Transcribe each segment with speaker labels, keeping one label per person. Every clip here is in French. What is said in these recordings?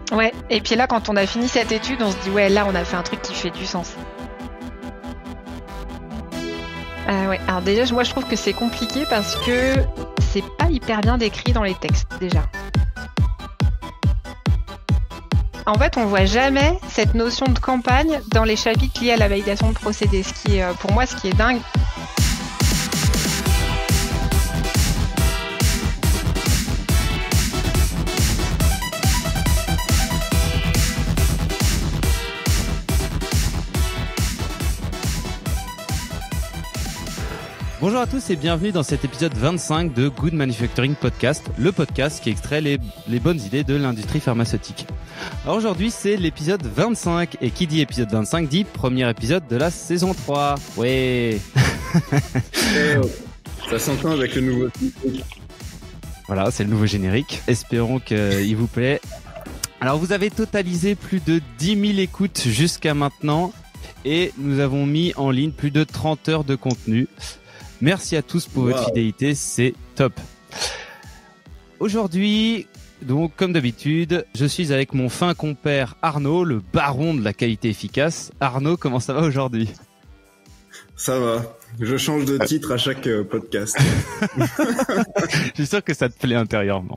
Speaker 1: Ouais, et puis là, quand on a fini cette étude, on se dit, ouais, là, on a fait un truc qui fait du sens. Ouais, alors déjà, moi, je trouve que c'est compliqué parce que c'est pas hyper bien décrit dans les textes, déjà. En fait, on voit jamais cette notion de campagne dans les chapitres liés à la validation de procédés, ce qui est, pour moi, ce qui est dingue.
Speaker 2: Bonjour à tous et bienvenue dans cet épisode 25 de Good Manufacturing Podcast, le podcast qui extrait les bonnes idées de l'industrie pharmaceutique. Alors aujourd'hui, c'est l'épisode 25 et qui dit épisode 25 dit premier épisode de la saison 3. Ouais.
Speaker 3: Ça s'entend avec le nouveau générique.
Speaker 2: Voilà, c'est le nouveau générique. Espérons qu'il vous plaît. Alors vous avez totalisé plus de 10 000 écoutes jusqu'à maintenant et nous avons mis en ligne plus de 30 heures de contenu. Merci à tous pour votre fidélité, c'est top. Aujourd'hui, donc comme d'habitude, je suis avec mon fin compère Arnaud, le baron de la qualité efficace. Arnaud, comment ça va aujourd'hui ?
Speaker 3: Ça va, je change de titre à chaque podcast.
Speaker 2: Je suis sûr que ça te plaît intérieurement.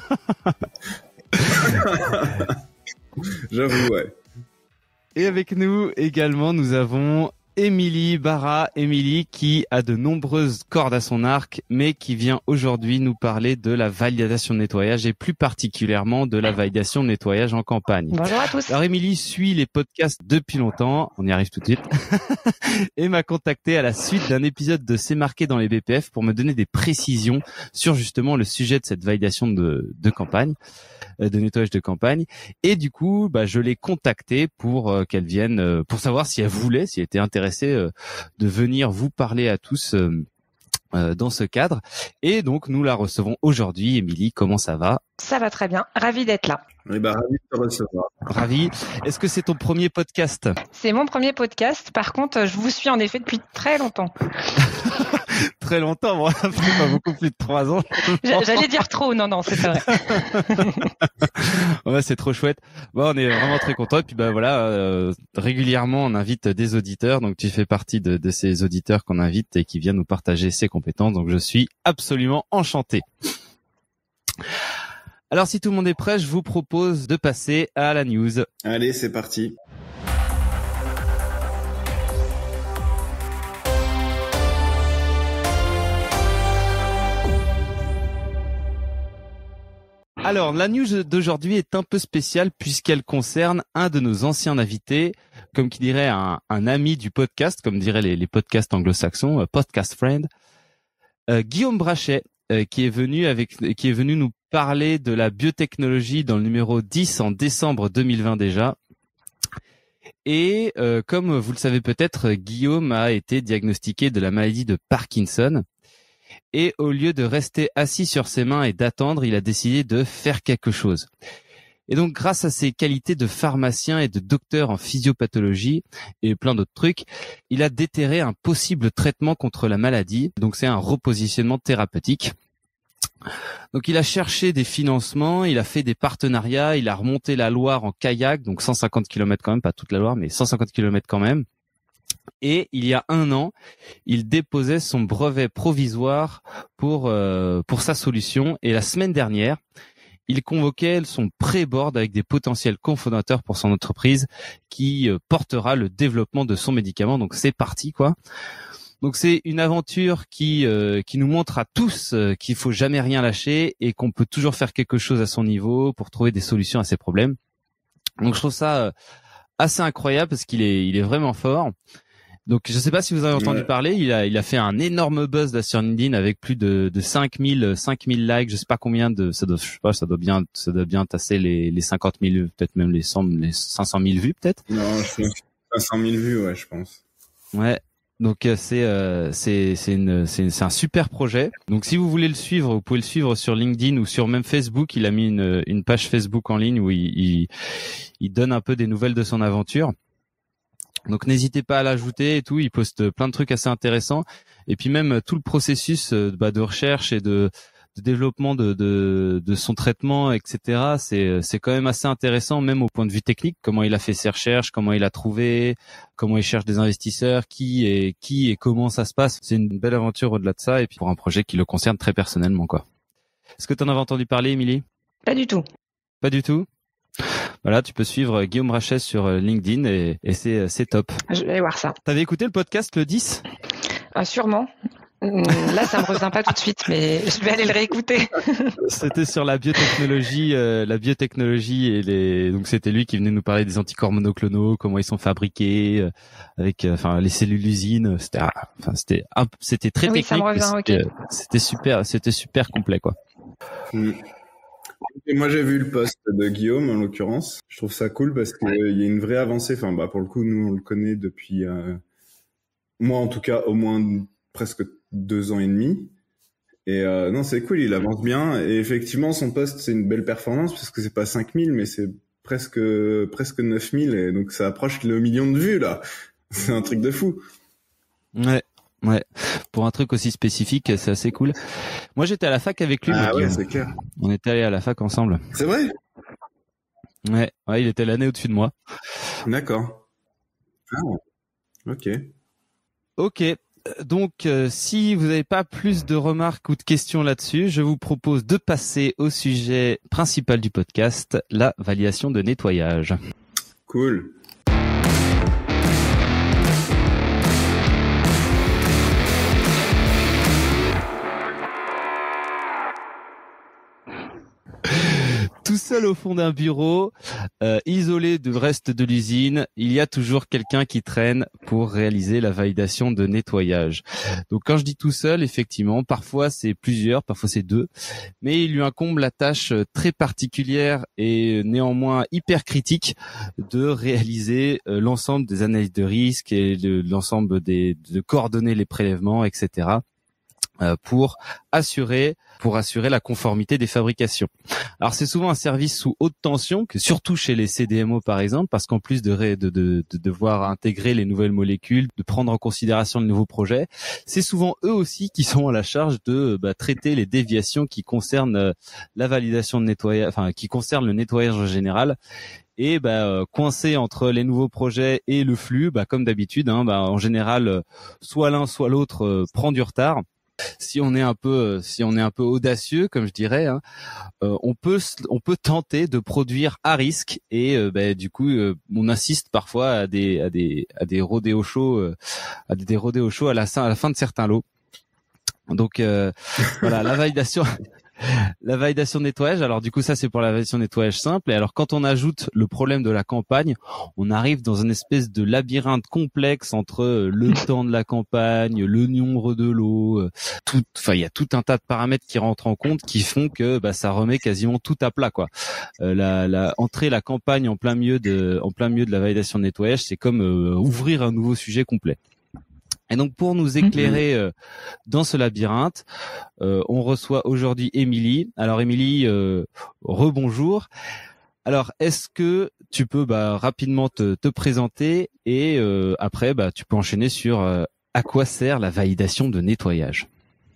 Speaker 3: J'avoue, ouais.
Speaker 2: Et avec nous également, nous avons Émilie Barra, Émilie qui a de nombreuses cordes à son arc, mais qui vient aujourd'hui nous parler de la validation de nettoyage et plus particulièrement de la validation de nettoyage en campagne.
Speaker 1: Bonjour à tous.
Speaker 2: Alors Émilie suit les podcasts depuis longtemps, on y arrive tout de suite, et m'a contacté à la suite d'un épisode de C'est marqué dans les BPF pour me donner des précisions sur justement le sujet de cette validation de campagne, de nettoyage de campagne. Et du coup, je l'ai contactée pour qu'elle vienne, pour savoir si elle voulait, si elle était intéressée de venir vous parler à tous dans ce cadre. Et donc, nous la recevons aujourd'hui. Émilie, comment ça va ?
Speaker 1: Ça va très bien. Ravi d'être là.
Speaker 3: Eh ben, ravi de te recevoir.
Speaker 2: Ravi. Est-ce que c'est ton premier podcast ?
Speaker 1: C'est mon premier podcast. Par contre, je vous suis en effet depuis très longtemps.
Speaker 2: Très longtemps, moi, ça fait pas beaucoup plus de 3 ans.
Speaker 1: J'allais dire trop, non, c'est pas vrai.
Speaker 2: Ouais, c'est trop chouette. Bon, on est vraiment très contents. Et puis régulièrement, on invite des auditeurs. Donc, tu fais partie de ces auditeurs qu'on invite et qui viennent nous partager ses compétences. Donc, je suis absolument enchanté. Alors, si tout le monde est prêt, je vous propose de passer à la news.
Speaker 3: Allez, c'est parti.
Speaker 2: Alors, la news d'aujourd'hui est un peu spéciale puisqu'elle concerne un de nos anciens invités, comme qui dirait un ami du podcast, comme diraient les podcasts anglo-saxons, podcast friend, Guillaume Brachet, qui est venu nous parler de la biotechnologie dans le numéro 10 en décembre 2020 déjà. Et comme vous le savez peut-être, Guillaume a été diagnostiqué de la maladie de Parkinson. Et au lieu de rester assis sur ses mains et d'attendre, il a décidé de faire quelque chose. Et donc, grâce à ses qualités de pharmacien et de docteur en physiopathologie et plein d'autres trucs, il a déterré un possible traitement contre la maladie. Donc, c'est un repositionnement thérapeutique. Donc, il a cherché des financements, il a fait des partenariats, il a remonté la Loire en kayak, donc 150 km quand même, pas toute la Loire, mais 150 km quand même. Et il y a 1 an, il déposait son brevet provisoire pour sa solution. Et la semaine dernière, il convoquait son pré-board avec des potentiels cofondateurs pour son entreprise qui portera le développement de son médicament. Donc c'est parti, quoi. Donc c'est une aventure qui nous montre à tous qu'il faut jamais rien lâcher et qu'on peut toujours faire quelque chose à son niveau pour trouver des solutions à ses problèmes. Donc je trouve ça assez incroyable parce qu'il est vraiment fort. Donc, je sais pas si vous avez entendu parler, il a fait un énorme buzz là sur LinkedIn avec plus de 5000 likes, je sais pas combien ça doit bien tasser les 50 000, peut-être même les 500 000 vues peut-être.
Speaker 3: Non, c'est 500 000 vues, ouais, je pense.
Speaker 2: Ouais. Donc c'est un super projet. Donc si vous voulez le suivre, vous pouvez le suivre sur LinkedIn ou sur même Facebook. Il a mis une page Facebook en ligne où il donne un peu des nouvelles de son aventure. Donc n'hésitez pas à l'ajouter et tout, il poste plein de trucs assez intéressants et puis même tout le processus de recherche et de développement de son traitement, etc. C'est quand même assez intéressant, même au point de vue technique, comment il a fait ses recherches, comment il a trouvé, comment il cherche des investisseurs, qui et comment ça se passe. C'est une belle aventure au-delà de ça, et puis pour un projet qui le concerne très personnellement, quoi. Est-ce que tu en avais entendu parler, Émilie?
Speaker 1: Pas du tout.
Speaker 2: Pas du tout. Voilà, tu peux suivre Guillaume Rachès sur LinkedIn et c'est top.
Speaker 1: Je vais voir ça.
Speaker 2: T'avais écouté le podcast le 10?
Speaker 1: Sûrement. Là, ça me revient pas tout de suite, mais je vais aller le réécouter.
Speaker 2: C'était sur la biotechnologie et donc c'était lui qui venait nous parler des anticorps monoclonaux, comment ils sont fabriqués, avec les cellules d'usine. C'était très
Speaker 1: oui,
Speaker 2: technique.
Speaker 1: Ça me revient, ok.
Speaker 2: C'était super complet, quoi.
Speaker 3: Et moi, j'ai vu le post de Guillaume, en l'occurrence. Je trouve ça cool parce qu'il y a une vraie avancée. Pour le coup, nous, on le connaît depuis, moi, en tout cas, au moins presque 2 ans et demi. Et non, c'est cool, il avance bien. Et effectivement, son post, c'est une belle performance parce que c'est pas 5000, mais c'est presque 9000. Et donc, ça approche le million de vues, là. C'est un truc de fou.
Speaker 2: Ouais. Pour un truc aussi spécifique, c'est assez cool. Moi, j'étais à la fac avec lui.
Speaker 3: Ah ouais, c'est clair.
Speaker 2: On était allés à la fac ensemble.
Speaker 3: C'est vrai?
Speaker 2: Ouais, il était l'année au-dessus de moi.
Speaker 3: D'accord. Ah, ok.
Speaker 2: Ok. Donc, si vous n'avez pas plus de remarques ou de questions là-dessus, je vous propose de passer au sujet principal du podcast, la validation de nettoyage.
Speaker 3: Cool.
Speaker 2: Tout seul au fond d'un bureau, isolé du reste de l'usine, il y a toujours quelqu'un qui traîne pour réaliser la validation de nettoyage. Donc quand je dis tout seul, effectivement, parfois c'est plusieurs, parfois c'est 2, mais il lui incombe la tâche très particulière et néanmoins hyper critique de réaliser l'ensemble des analyses de risque et l'ensemble de coordonner les prélèvements, etc. Pour assurer la conformité des fabrications. Alors c'est souvent un service sous haute tension, que surtout chez les CDMO par exemple, parce qu'en plus de devoir intégrer les nouvelles molécules, de prendre en considération les nouveaux projets, c'est souvent eux aussi qui sont à la charge de traiter les déviations qui concernent la validation de nettoyage, qui concernent le nettoyage en général. Et coincé entre les nouveaux projets et le flux, comme d'habitude, en général, soit l'un soit l'autre prend du retard. Si on est un peu audacieux, comme je dirais, on peut tenter de produire à risque et du coup on assiste parfois à des rodéos chauds, à la fin de certains lots. Donc voilà, la validation de nettoyage. Alors du coup ça c'est pour la validation de nettoyage simple. Et alors quand on ajoute le problème de la campagne, on arrive dans une espèce de labyrinthe complexe entre le temps de la campagne, le nombre de lots, il y a tout un tas de paramètres qui rentrent en compte qui font que ça remet quasiment tout à plat, quoi. Entrer la campagne en plein milieu de la validation de nettoyage, c'est comme ouvrir un nouveau sujet complet. Et donc pour nous éclairer dans ce labyrinthe, on reçoit aujourd'hui Émilie. Alors Émilie, rebonjour. Alors est-ce que tu peux rapidement te présenter et après tu peux enchaîner sur à quoi sert la validation de nettoyage?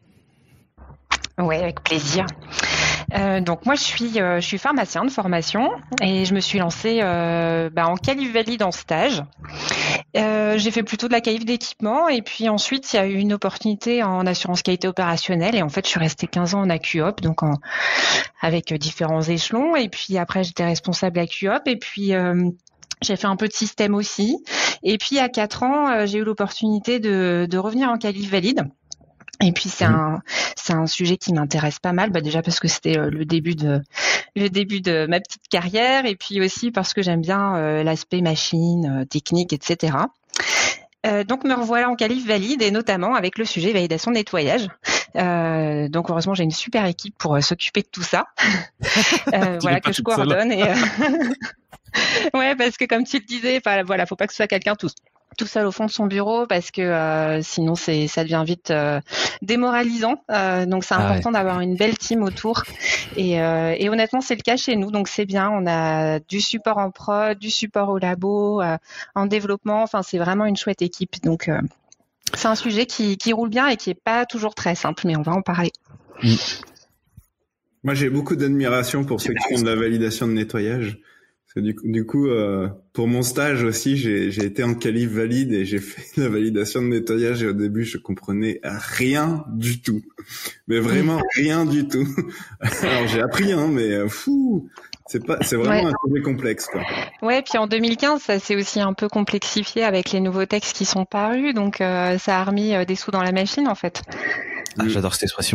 Speaker 1: Ouais, avec plaisir. Donc moi je suis pharmacien de formation et je me suis lancée en qualif valide en stage. J'ai fait plutôt de la qualif d'équipement et puis ensuite il y a eu une opportunité en assurance qualité opérationnelle et en fait je suis restée 15 ans en AQOP donc avec différents échelons et puis après j'étais responsable AQOP et puis j'ai fait un peu de système aussi et puis à 4 ans j'ai eu l'opportunité de revenir en qualif valide. Et puis c'est un sujet qui m'intéresse pas mal, déjà parce que c'était le début de ma petite carrière, et puis aussi parce que j'aime bien l'aspect machine, technique, etc. Donc me revoilà en qualif valide et notamment avec le sujet validation de nettoyage. Donc heureusement j'ai une super équipe pour s'occuper de tout ça. Voilà que je coordonne et ouais parce que comme tu le disais, faut pas que ce soit quelqu'un tout seul au fond de son bureau parce que sinon ça devient vite démoralisant. Donc c'est important d'avoir une belle team autour et honnêtement c'est le cas chez nous donc c'est bien. On a du support en prod, du support au labo, en développement. Enfin c'est vraiment une chouette équipe donc c'est un sujet qui roule bien et qui est pas toujours très simple mais on va en parler.
Speaker 3: Moi, j'ai beaucoup d'admiration pour ceux qui font de la validation de nettoyage. Parce que du coup, pour mon stage aussi, j'ai été en qualif valide et j'ai fait la validation de nettoyage et au début, je comprenais rien du tout. Mais vraiment rien du tout. Alors, j'ai appris, hein, mais c'est vraiment un sujet complexe, quoi.
Speaker 1: Ouais, puis en 2015, ça s'est aussi un peu complexifié avec les nouveaux textes qui sont parus, donc ça a remis des sous dans la machine, en fait.
Speaker 2: Ah, j'adore cette expression.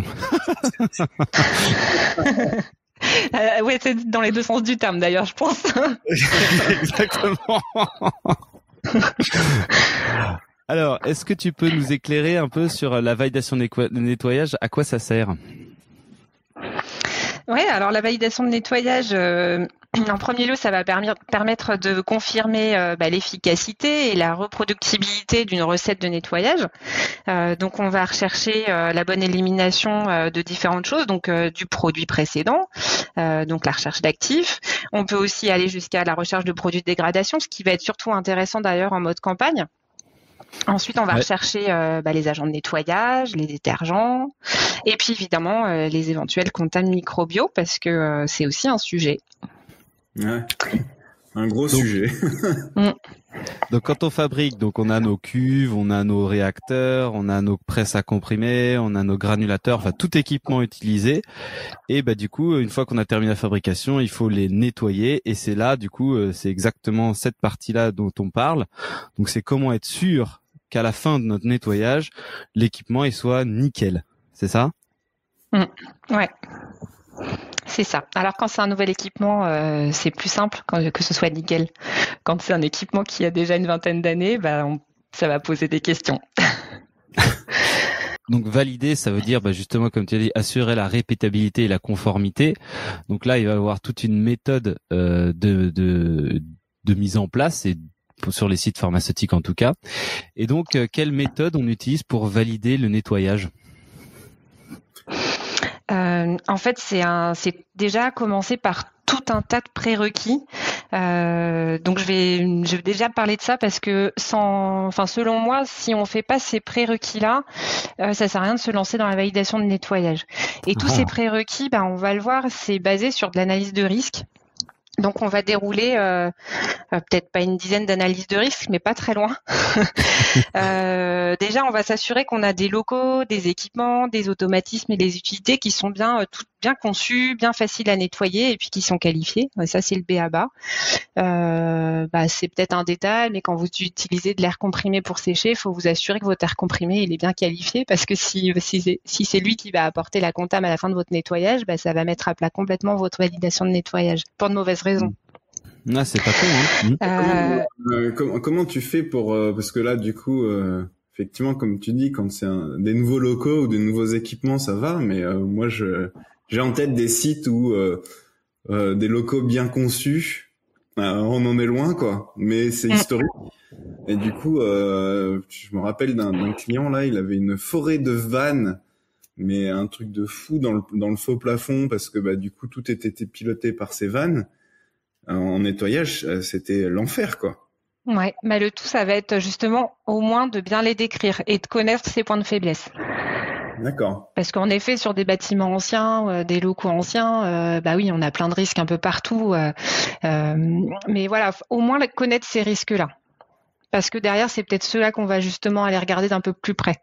Speaker 1: Ouais, c'est dans les deux sens du terme d'ailleurs, je pense.
Speaker 2: Exactement. Alors, est-ce que tu peux nous éclairer un peu sur la validation de nettoyage? À quoi ça sert?
Speaker 1: Ouais, alors la validation de nettoyage, en premier lieu, ça va permettre de confirmer l'efficacité et la reproductibilité d'une recette de nettoyage. Donc, on va rechercher la bonne élimination de différentes choses, donc du produit précédent, donc la recherche d'actifs. On peut aussi aller jusqu'à la recherche de produits de dégradation, ce qui va être surtout intéressant d'ailleurs en mode campagne. Ensuite, on va rechercher les agents de nettoyage, les détergents, et puis évidemment les éventuels contaminants microbiaux, parce que c'est aussi un sujet.
Speaker 3: Ouais, un gros sujet.
Speaker 2: Donc quand on fabrique, donc on a nos cuves, on a nos réacteurs, on a nos presses à comprimer, on a nos granulateurs, enfin tout équipement utilisé. Et du coup, une fois qu'on a terminé la fabrication, il faut les nettoyer. Et c'est là, du coup, c'est exactement cette partie-là dont on parle. Donc c'est comment être sûr qu'à la fin de notre nettoyage, l'équipement il soit nickel. C'est ça?
Speaker 1: Ouais. C'est ça. Alors quand c'est un nouvel équipement, c'est plus simple que ce soit nickel. Quand c'est un équipement qui a déjà une vingtaine d'années, ça va poser des questions.
Speaker 2: Donc valider, ça veut dire justement, comme tu as dit, assurer la répétabilité et la conformité. Donc là, il va y avoir toute une méthode de mise en place, et sur les sites pharmaceutiques en tout cas. Et donc, quelle méthode on utilise pour valider le nettoyage?
Speaker 1: En fait, c'est déjà commencer par tout un tas de prérequis. Donc je vais déjà parler de ça parce que selon moi, si on fait pas ces prérequis-là, ça sert à rien de se lancer dans la validation de nettoyage. Et tous ces prérequis, on va le voir, c'est basé sur de l'analyse de risque. Donc on va dérouler peut-être pas une dizaine d'analyses de risque, mais pas très loin. Déjà, on va s'assurer qu'on a des locaux, des équipements, des automatismes et des utilités qui sont bien conçus, bien faciles à nettoyer et puis qui sont qualifiés. Et ça, c'est le B.A.-ba. C'est peut-être un détail, mais quand vous utilisez de l'air comprimé pour sécher, il faut vous assurer que votre air comprimé il est bien qualifié, parce que si c'est lui qui va apporter la comptame à la fin de votre nettoyage, ça va mettre à plat complètement votre validation de nettoyage pour de mauvaises raisons.
Speaker 2: Ah, c'est pas con, hein.
Speaker 3: Comment tu fais pour parce que là, du coup, effectivement, comme tu dis, quand c'est des nouveaux locaux ou des nouveaux équipements, ça va. Mais moi, j'ai en tête des sites où des locaux bien conçus, on en est loin, quoi. Mais c'est historique. Et du coup, je me rappelle d'un client là, il avait une forêt de vannes, mais un truc de fou dans le faux plafond, parce que du coup, tout était piloté par ces vannes. En nettoyage, c'était l'enfer, quoi.
Speaker 1: Ouais, le tout, ça va être justement au moins de bien les décrire et de connaître ses points de faiblesse.
Speaker 3: D'accord.
Speaker 1: Parce qu'en effet, sur des bâtiments anciens, des locaux anciens, oui, on a plein de risques un peu partout. Mais voilà, au moins connaître ces risques-là. Parce que derrière, c'est peut-être ceux-là qu'on va justement aller regarder d'un peu plus près.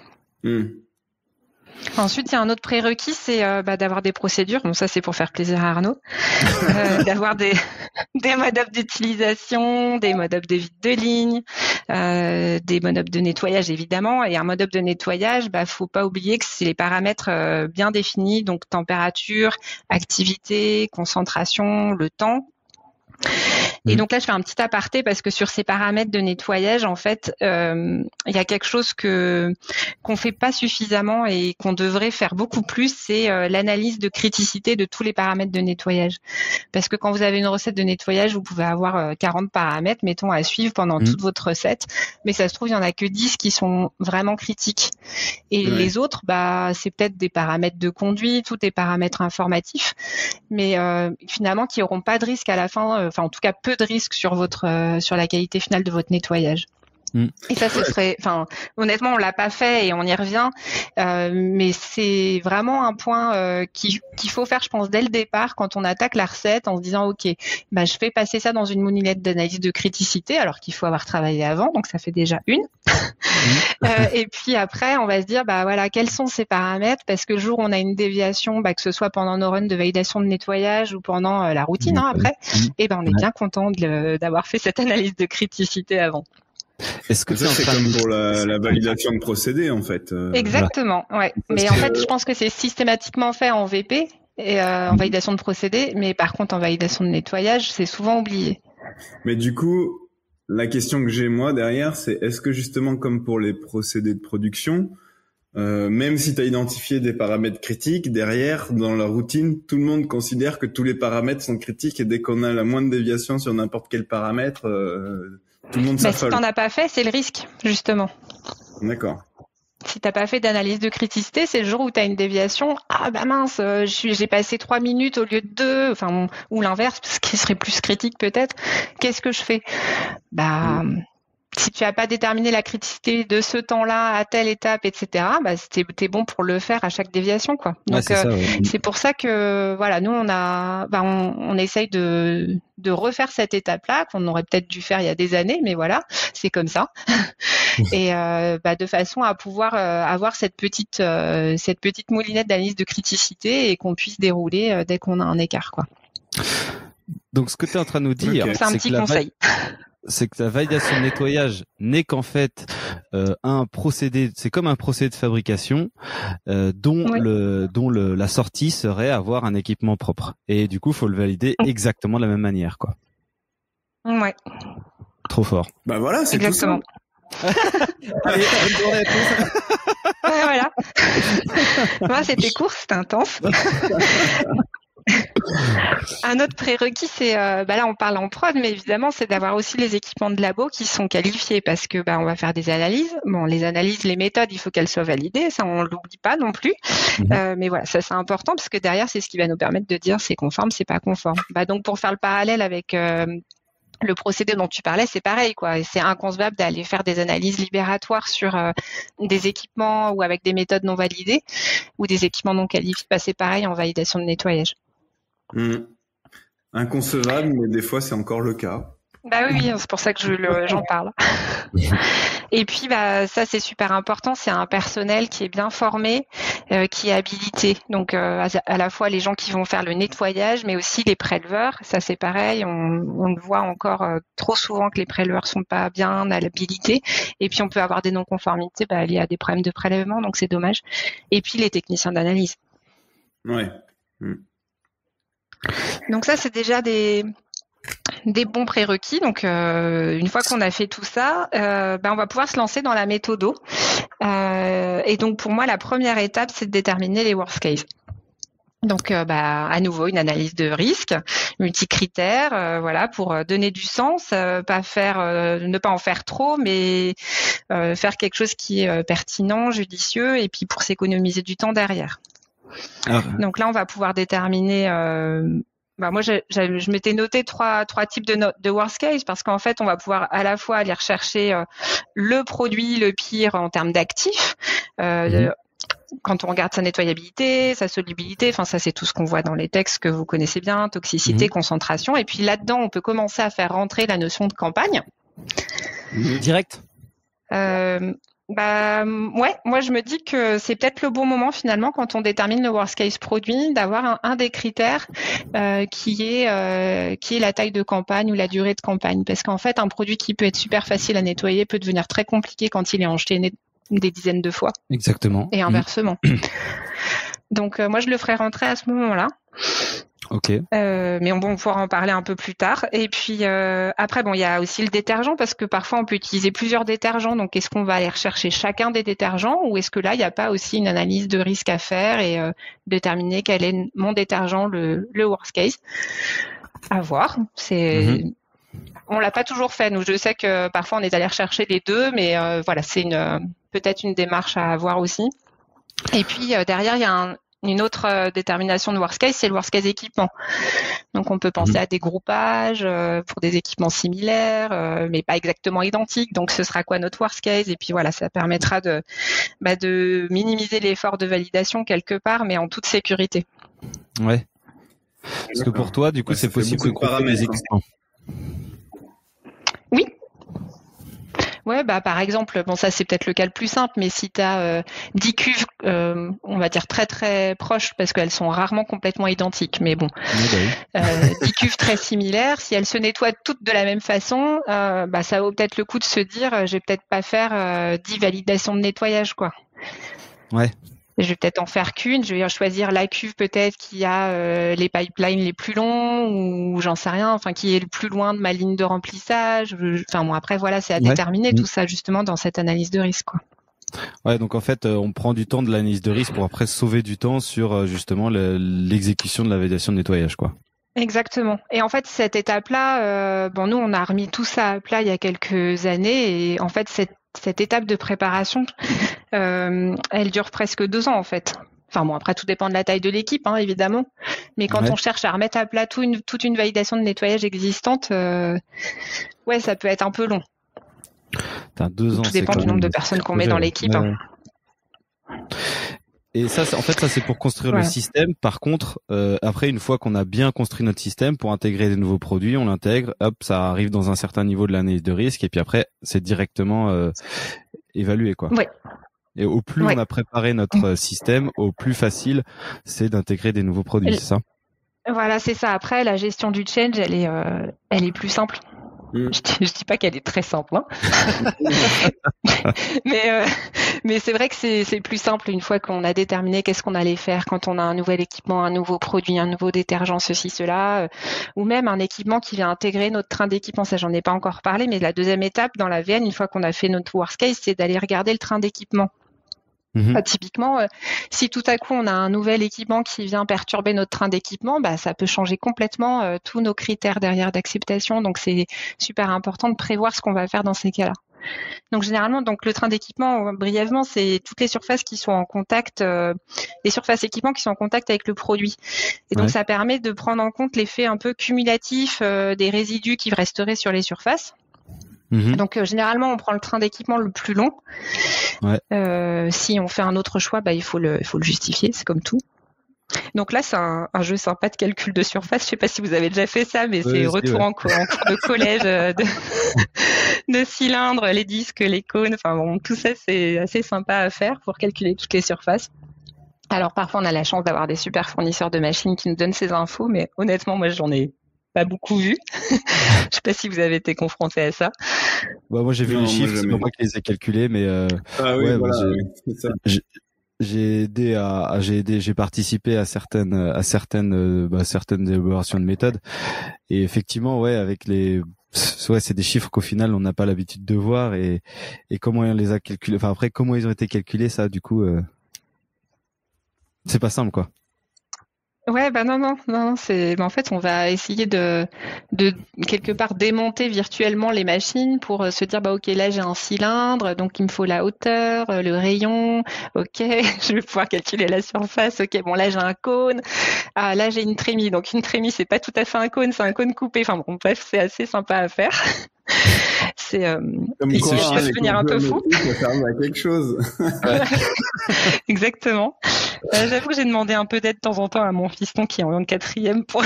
Speaker 1: Ensuite, il y a un autre prérequis, c'est d'avoir des procédures. Bon, ça, c'est pour faire plaisir à Arnaud. D'avoir des modes d'utilisation, des modes de vide de ligne, des modes de nettoyage, évidemment. Et un mode de nettoyage, faut pas oublier que c'est les paramètres bien définis, donc température, activité, concentration, le temps. Et donc là, je fais un petit aparté parce que sur ces paramètres de nettoyage, en fait, il y a quelque chose qu'on fait pas suffisamment et qu'on devrait faire beaucoup plus, c'est l'analyse de criticité de tous les paramètres de nettoyage. Parce que quand vous avez une recette de nettoyage, vous pouvez avoir 40 paramètres, mettons, à suivre pendant toute votre recette, mais ça se trouve, il y en a que 10 qui sont vraiment critiques. Et les autres, c'est peut-être des paramètres de conduite ou des paramètres informatifs, mais finalement, qui n'auront pas de risque à la fin, en tout cas peu de risque sur la qualité finale de votre nettoyage. Et ça, ce serait, enfin, honnêtement, on l'a pas fait et on y revient, mais c'est vraiment un point qu'il faut faire, je pense, dès le départ quand on attaque la recette, en se disant, ok, bah, je fais passer ça dans une moulinette d'analyse de criticité, alors qu'il faut avoir travaillé avant, donc ça fait déjà une. Et puis après, on va se dire, bah voilà, quels sont ces paramètres, parce que le jour où on a une déviation, bah, que ce soit pendant nos runs de validation de nettoyage ou pendant la routine, après, et ben on est bien content d'avoir fait cette analyse de criticité avant.
Speaker 3: Est-ce que c'est comme pour la validation de procédé en fait
Speaker 1: Exactement, ouais. Mais en fait, je pense que c'est systématiquement fait en VP et en validation de procédé, mais par contre en validation de nettoyage, c'est souvent oublié.
Speaker 3: Mais du coup, la question que j'ai moi derrière, c'est est-ce que justement comme pour les procédés de production, même si tu as identifié des paramètres critiques, derrière, dans la routine, tout le monde considère que tous les paramètres sont critiques et dès qu'on a la moindre déviation sur n'importe quel paramètre, tout le monde s'affole.
Speaker 1: Si t'en as pas fait, c'est le risque, justement.
Speaker 3: D'accord.
Speaker 1: Si t'as pas fait d'analyse de criticité, c'est le jour où tu as une déviation. Ah bah mince, j'ai passé 3 minutes au lieu de 2, enfin, ou l'inverse, ce qui serait plus critique peut-être. Qu'est-ce que je fais ? Bah, si tu n'as pas déterminé la criticité de ce temps-là à telle étape, etc., bah, t'es bon pour le faire à chaque déviation, quoi. Donc, c'est pour ça que, voilà, nous, on essaye de refaire cette étape-là, qu'on aurait peut-être dû faire il y a des années, mais voilà, c'est comme ça. Et, de façon à pouvoir avoir cette petite moulinette d'analyse de criticité et qu'on puisse dérouler dès qu'on a un écart, quoi.
Speaker 2: Donc, ce que tu es en train de nous dire,
Speaker 1: c'est un petit conseil.
Speaker 2: C'est que la validation de nettoyage n'est qu'en fait un procédé, c'est comme un procédé de fabrication dont la sortie serait avoir un équipement propre. Et du coup, faut le valider exactement de la même manière, quoi.
Speaker 1: Ouais.
Speaker 2: Trop fort.
Speaker 3: Bah voilà, c'est
Speaker 1: exactement.
Speaker 3: Tout ça.
Speaker 2: Allez, bonne journée à tous.
Speaker 1: Voilà. Moi, c'était court, c'était intense. Un autre prérequis, c'est là on parle en prod, mais évidemment c'est d'avoir aussi les équipements de labo qui sont qualifiés parce que on va faire des analyses. Bon, les analyses, les méthodes, il faut qu'elles soient validées, ça on l'oublie pas non plus. Mais voilà, ça c'est important parce que derrière c'est ce qui va nous permettre de dire c'est conforme, c'est pas conforme. Donc pour faire le parallèle avec le procédé dont tu parlais, c'est pareil, quoi. Et c'est inconcevable d'aller faire des analyses libératoires sur des équipements ou avec des méthodes non validées ou des équipements non qualifiés. C'est pareil en validation de nettoyage.
Speaker 3: Inconcevable, mais des fois c'est encore le cas.
Speaker 1: Bah oui, c'est pour ça que j'en parle. Et puis ça c'est super important, c'est un personnel qui est bien formé, qui est habilité. Donc à la fois les gens qui vont faire le nettoyage, mais aussi les préleveurs. Ça c'est pareil, on le voit encore trop souvent que les préleveurs sont pas bien habilités. Et puis on peut avoir des non-conformités liées à des problèmes de prélèvement, donc c'est dommage. Et puis les techniciens d'analyse.
Speaker 3: Ouais.
Speaker 1: Donc ça c'est déjà des bons prérequis. Donc une fois qu'on a fait tout ça, on va pouvoir se lancer dans la méthodo. Et donc pour moi la première étape c'est de déterminer les worst case. Donc à nouveau une analyse de risque, multicritères, pour donner du sens, ne pas en faire trop, mais faire quelque chose qui est pertinent, judicieux, et puis pour s'économiser du temps derrière. Donc là on va pouvoir déterminer. Moi, je m'étais noté trois types de worst case parce qu'en fait, on va pouvoir à la fois aller rechercher le produit le pire en termes d'actifs. Quand on regarde sa nettoyabilité, sa solubilité, ça c'est tout ce qu'on voit dans les textes que vous connaissez bien, toxicité, concentration. Et puis là-dedans, on peut commencer à faire rentrer la notion de campagne.
Speaker 2: Direct.
Speaker 1: Moi je me dis que c'est peut-être le bon moment finalement quand on détermine le worst case produit d'avoir un des critères qui est la taille de campagne ou la durée de campagne, parce qu'en fait un produit qui peut être super facile à nettoyer peut devenir très compliqué quand il est enchaîné des dizaines de fois.
Speaker 2: Exactement.
Speaker 1: Et inversement. Donc moi je le ferai rentrer à ce moment-là.
Speaker 2: Ok.
Speaker 1: Mais on pourra en parler un peu plus tard. Et puis après, il y a aussi le détergent parce que parfois on peut utiliser plusieurs détergents. Donc est-ce qu'on va aller rechercher chacun des détergents ou est-ce que là il n'y a pas aussi une analyse de risque à faire et déterminer quel est mon détergent le worst case à voir. On l'a pas toujours fait. Nous, je sais que parfois on est allé rechercher les deux, mais c'est peut-être une démarche à avoir aussi. Et puis derrière il y a Une autre détermination de worst case, c'est le worst case équipement. Donc on peut penser à des groupages pour des équipements similaires, mais pas exactement identiques. Donc ce sera quoi notre worst case? Et puis voilà, ça permettra de minimiser l'effort de validation quelque part, mais en toute sécurité.
Speaker 2: Ouais. Parce que pour toi, du coup, c'est possible de grouper des équipements.
Speaker 1: Oui. Ouais, par exemple, bon, ça c'est peut-être le cas le plus simple, mais si tu as 10 cuves, on va dire très très proches, parce qu'elles sont rarement complètement identiques, mais bon, 10 cuves très similaires, si elles se nettoient toutes de la même façon, ça vaut peut-être le coup de se dire, je vais peut-être pas faire 10 validations de nettoyage, quoi.
Speaker 2: Ouais.
Speaker 1: Je vais peut-être en faire qu'une, je vais choisir la cuve peut-être qui a les pipelines les plus longs ou j'en sais rien, enfin qui est le plus loin de ma ligne de remplissage. Enfin bon, après voilà, c'est à déterminer tout ça justement dans cette analyse de risque, quoi.
Speaker 2: Ouais, donc en fait, on prend du temps de l'analyse de risque pour après sauver du temps sur justement l'exécution de la validation de nettoyage, quoi.
Speaker 1: Exactement. Et en fait, cette étape-là, nous on a remis tout ça à plat il y a quelques années et en fait cette étape de préparation, elle dure presque 2 ans en fait. Enfin bon, après tout dépend de la taille de l'équipe, hein, évidemment. Mais quand on cherche à remettre à plat toute une validation de nettoyage existante, ça peut être un peu long.
Speaker 2: 2 ans.
Speaker 1: Tout dépend du nombre de personnes qu'on met dans l'équipe.
Speaker 2: Ouais. Et ça, c'est pour construire le système. Par contre, après, une fois qu'on a bien construit notre système, pour intégrer des nouveaux produits, on l'intègre, hop, ça arrive dans un certain niveau de l'analyse de risque, et puis après, c'est directement évalué, quoi.
Speaker 1: Ouais.
Speaker 2: Et au plus on a préparé notre système, au plus facile c'est d'intégrer des nouveaux produits, c'est ça? Voilà,
Speaker 1: c'est ça. Après, la gestion du change, elle est plus simple. Je dis pas qu'elle est très simple, hein. mais c'est vrai que c'est plus simple une fois qu'on a déterminé qu'est-ce qu'on allait faire quand on a un nouvel équipement, un nouveau produit, un nouveau détergent, ceci, cela, ou même un équipement qui vient intégrer notre train d'équipement. Ça, j'en ai pas encore parlé, mais la deuxième étape dans la VN, une fois qu'on a fait notre worst case, c'est d'aller regarder le train d'équipement. Typiquement, si tout à coup on a un nouvel équipement qui vient perturber notre train d'équipement, ça peut changer complètement tous nos critères derrière d'acceptation. Donc c'est super important de prévoir ce qu'on va faire dans ces cas-là. Donc généralement, le train d'équipement, brièvement, c'est toutes les surfaces qui sont en contact, les surfaces équipements qui sont en contact avec le produit. Et donc ça permet de prendre en compte l'effet un peu cumulatif des résidus qui resteraient sur les surfaces. Donc généralement on prend le train d'équipement le plus long. Si on fait un autre choix, il faut le justifier, c'est comme tout. Donc là c'est un jeu sympa de calcul de surface. Je sais pas si vous avez déjà fait ça, mais c'est retour en cours de collège de cylindres, les disques, les cônes. Enfin bon, tout ça c'est assez sympa à faire pour calculer toutes les surfaces. Alors parfois on a la chance d'avoir des super fournisseurs de machines qui nous donnent ces infos, mais honnêtement moi j'en ai pas beaucoup vu. Je sais pas si vous avez été confronté à ça.
Speaker 2: Moi j'ai vu les chiffres, c'est pas moi qui les ai calculés, mais j'ai participé à certaines élaborations de méthodes, et effectivement avec c'est des chiffres qu'au final on n'a pas l'habitude de voir, et comment on les a calculés, enfin après comment ils ont été calculés, ça du coup c'est pas simple, quoi.
Speaker 1: Ouais, non, c'est, en fait, on va essayer de quelque part démonter virtuellement les machines pour se dire, ok, là, j'ai un cylindre, donc il me faut la hauteur, le rayon, ok, je vais pouvoir calculer la surface, ok, bon, là, j'ai un cône, là, j'ai une trémie, donc une trémie, c'est pas tout à fait un cône, c'est un cône coupé, enfin bon, bref, c'est assez sympa à faire. C'est
Speaker 3: il peut
Speaker 1: se devenir un peu fou.
Speaker 3: Ça sert à quelque chose.
Speaker 1: Exactement. J'avoue que j'ai demandé un peu d'aide de temps en temps à mon fiston qui est en 4e pour.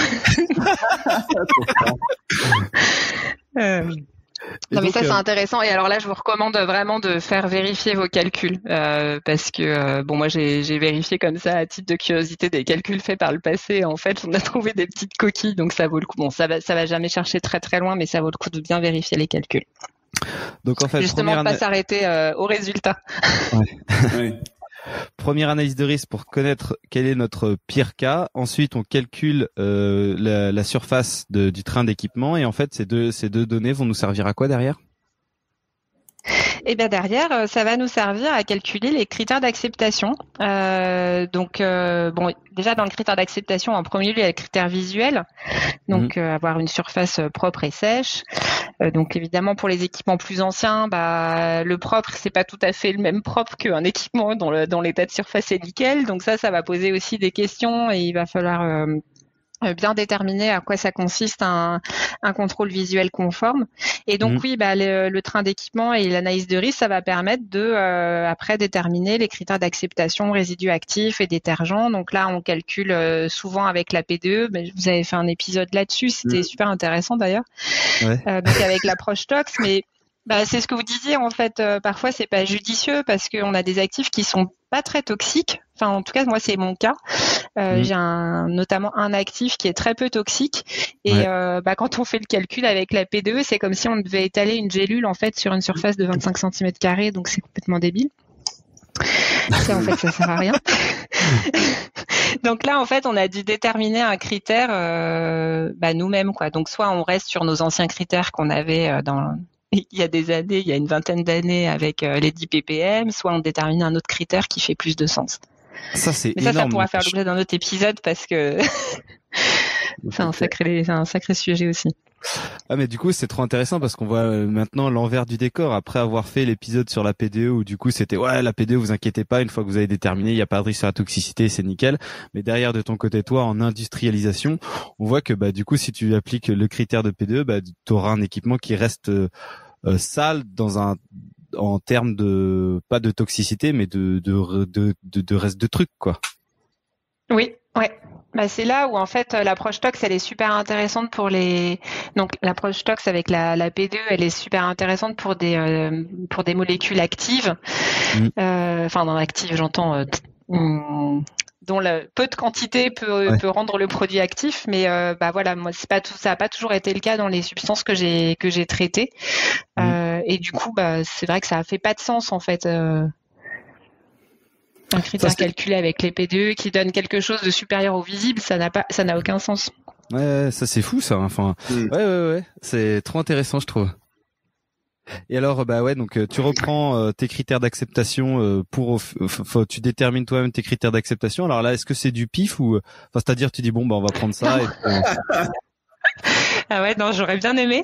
Speaker 1: Non mais ça c'est intéressant, et alors là je vous recommande vraiment de faire vérifier vos calculs parce que moi j'ai vérifié comme ça à titre de curiosité des calculs faits par le passé. En fait on a trouvé des petites coquilles, donc ça vaut le coup. Bon, ça va jamais chercher très très loin, mais ça vaut le coup de bien vérifier les calculs.
Speaker 2: Donc en fait
Speaker 1: justement de pas s'arrêter au résultat.
Speaker 3: Ouais.
Speaker 2: Première analyse de risque pour connaître quel est notre pire cas. Ensuite, on calcule la surface du train d'équipement, et en fait, ces deux données vont nous servir à quoi derrière?
Speaker 1: Et bien derrière, ça va nous servir à calculer les critères d'acceptation. Donc, déjà dans le critère d'acceptation, en premier lieu, il y a le critère visuel. Donc, avoir une surface propre et sèche. Donc évidemment pour les équipements plus anciens, le propre c'est pas tout à fait le même propre qu'un équipement dont l'état de surface est nickel. Donc ça va poser aussi des questions et il va falloir bien déterminer à quoi ça consiste un contrôle visuel conforme. Et donc le train d'équipement et l'analyse de risque, ça va permettre de après déterminer les critères d'acceptation, résidus actifs et détergents. Donc là, on calcule souvent avec la P2E. Vous avez fait un épisode là-dessus, c'était super intéressant d'ailleurs. Ouais. Donc avec l'approche TOX, mais c'est ce que vous disiez en fait. Parfois, c'est pas judicieux parce qu'on a des actifs qui sont pas très toxiques. Enfin, en tout cas, moi, c'est mon cas. J'ai notamment un actif qui est très peu toxique. Et quand on fait le calcul avec la P2E, c'est comme si on devait étaler une gélule en fait sur une surface de 25 cm². Donc, c'est complètement débile. Ça, en fait, ça sert à rien. Donc là, en fait, on a dû déterminer un critère nous-mêmes, quoi. Donc, soit on reste sur nos anciens critères qu'on avait il y a des années, il y a une vingtaine d'années avec les 10 ppm, soit on détermine un autre critère qui fait plus de sens.
Speaker 2: Ça, c'est énorme.
Speaker 1: Ça pourra faire l'objet d'un autre épisode parce que c'est un sacré sujet aussi.
Speaker 2: Ah, mais du coup, c'est trop intéressant parce qu'on voit maintenant l'envers du décor après avoir fait l'épisode sur la P2E où du coup c'était la P2E, vous inquiétez pas, une fois que vous avez déterminé, il n'y a pas de risque sur la toxicité, c'est nickel. Mais derrière de ton côté, toi, en industrialisation, on voit que du coup, si tu appliques le critère de P2E, tu auras un équipement qui reste sale en termes de pas de toxicité, mais de reste de trucs, quoi.
Speaker 1: Oui, ouais. C'est là où en fait l'approche TOX elle est super intéressante pour donc l'approche TOX avec la P2 elle est super intéressante pour des molécules actives. Dans l'active j'entends dont peu de quantité peut rendre le produit actif, mais moi ça a pas toujours été le cas dans les substances que j'ai traitées. Et du coup c'est vrai que ça a fait pas de sens en fait. Un critère calculé avec les P2E qui donne quelque chose de supérieur au visible, ça n'a aucun sens.
Speaker 2: Ouais, ça c'est fou ça. Enfin, ouais, c'est trop intéressant je trouve. Et alors, donc tu reprends tes critères d'acceptation tu détermines toi-même tes critères d'acceptation. Alors là, est-ce que c'est du pif ou, c'est-à-dire tu dis on va prendre ça.
Speaker 1: Ah ouais, non, j'aurais bien aimé.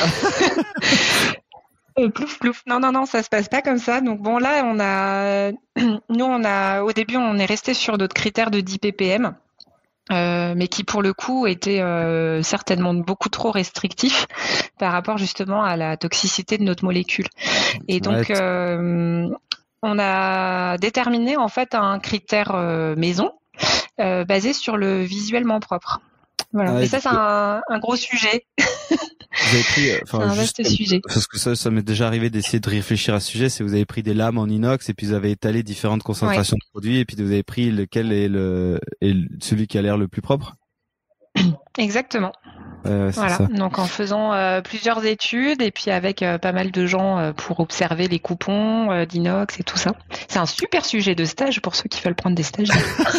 Speaker 1: Plouf plouf. Non, ça se passe pas comme ça. Donc bon, là, au début, on est resté sur d'autres critères de 10 ppm, mais qui pour le coup étaient certainement beaucoup trop restrictifs par rapport justement à la toxicité de notre molécule. Et donc, on a déterminé en fait un critère maison basé sur le visuellement propre. Voilà. Et ça, c'est un gros sujet.
Speaker 2: Vous avez pris,
Speaker 1: c'est un vaste sujet.
Speaker 2: Parce que ça m'est déjà arrivé d'essayer de réfléchir à ce sujet. C'est vous avez pris des lames en inox et puis vous avez étalé différentes concentrations de produits et puis vous avez pris lequel est celui qui a l'air le plus propre.
Speaker 1: Exactement.
Speaker 2: Voilà. Ça.
Speaker 1: Donc en faisant plusieurs études et puis avec pas mal de gens pour observer les coupons d'inox et tout ça. C'est un super sujet de stage pour ceux qui veulent prendre des stages.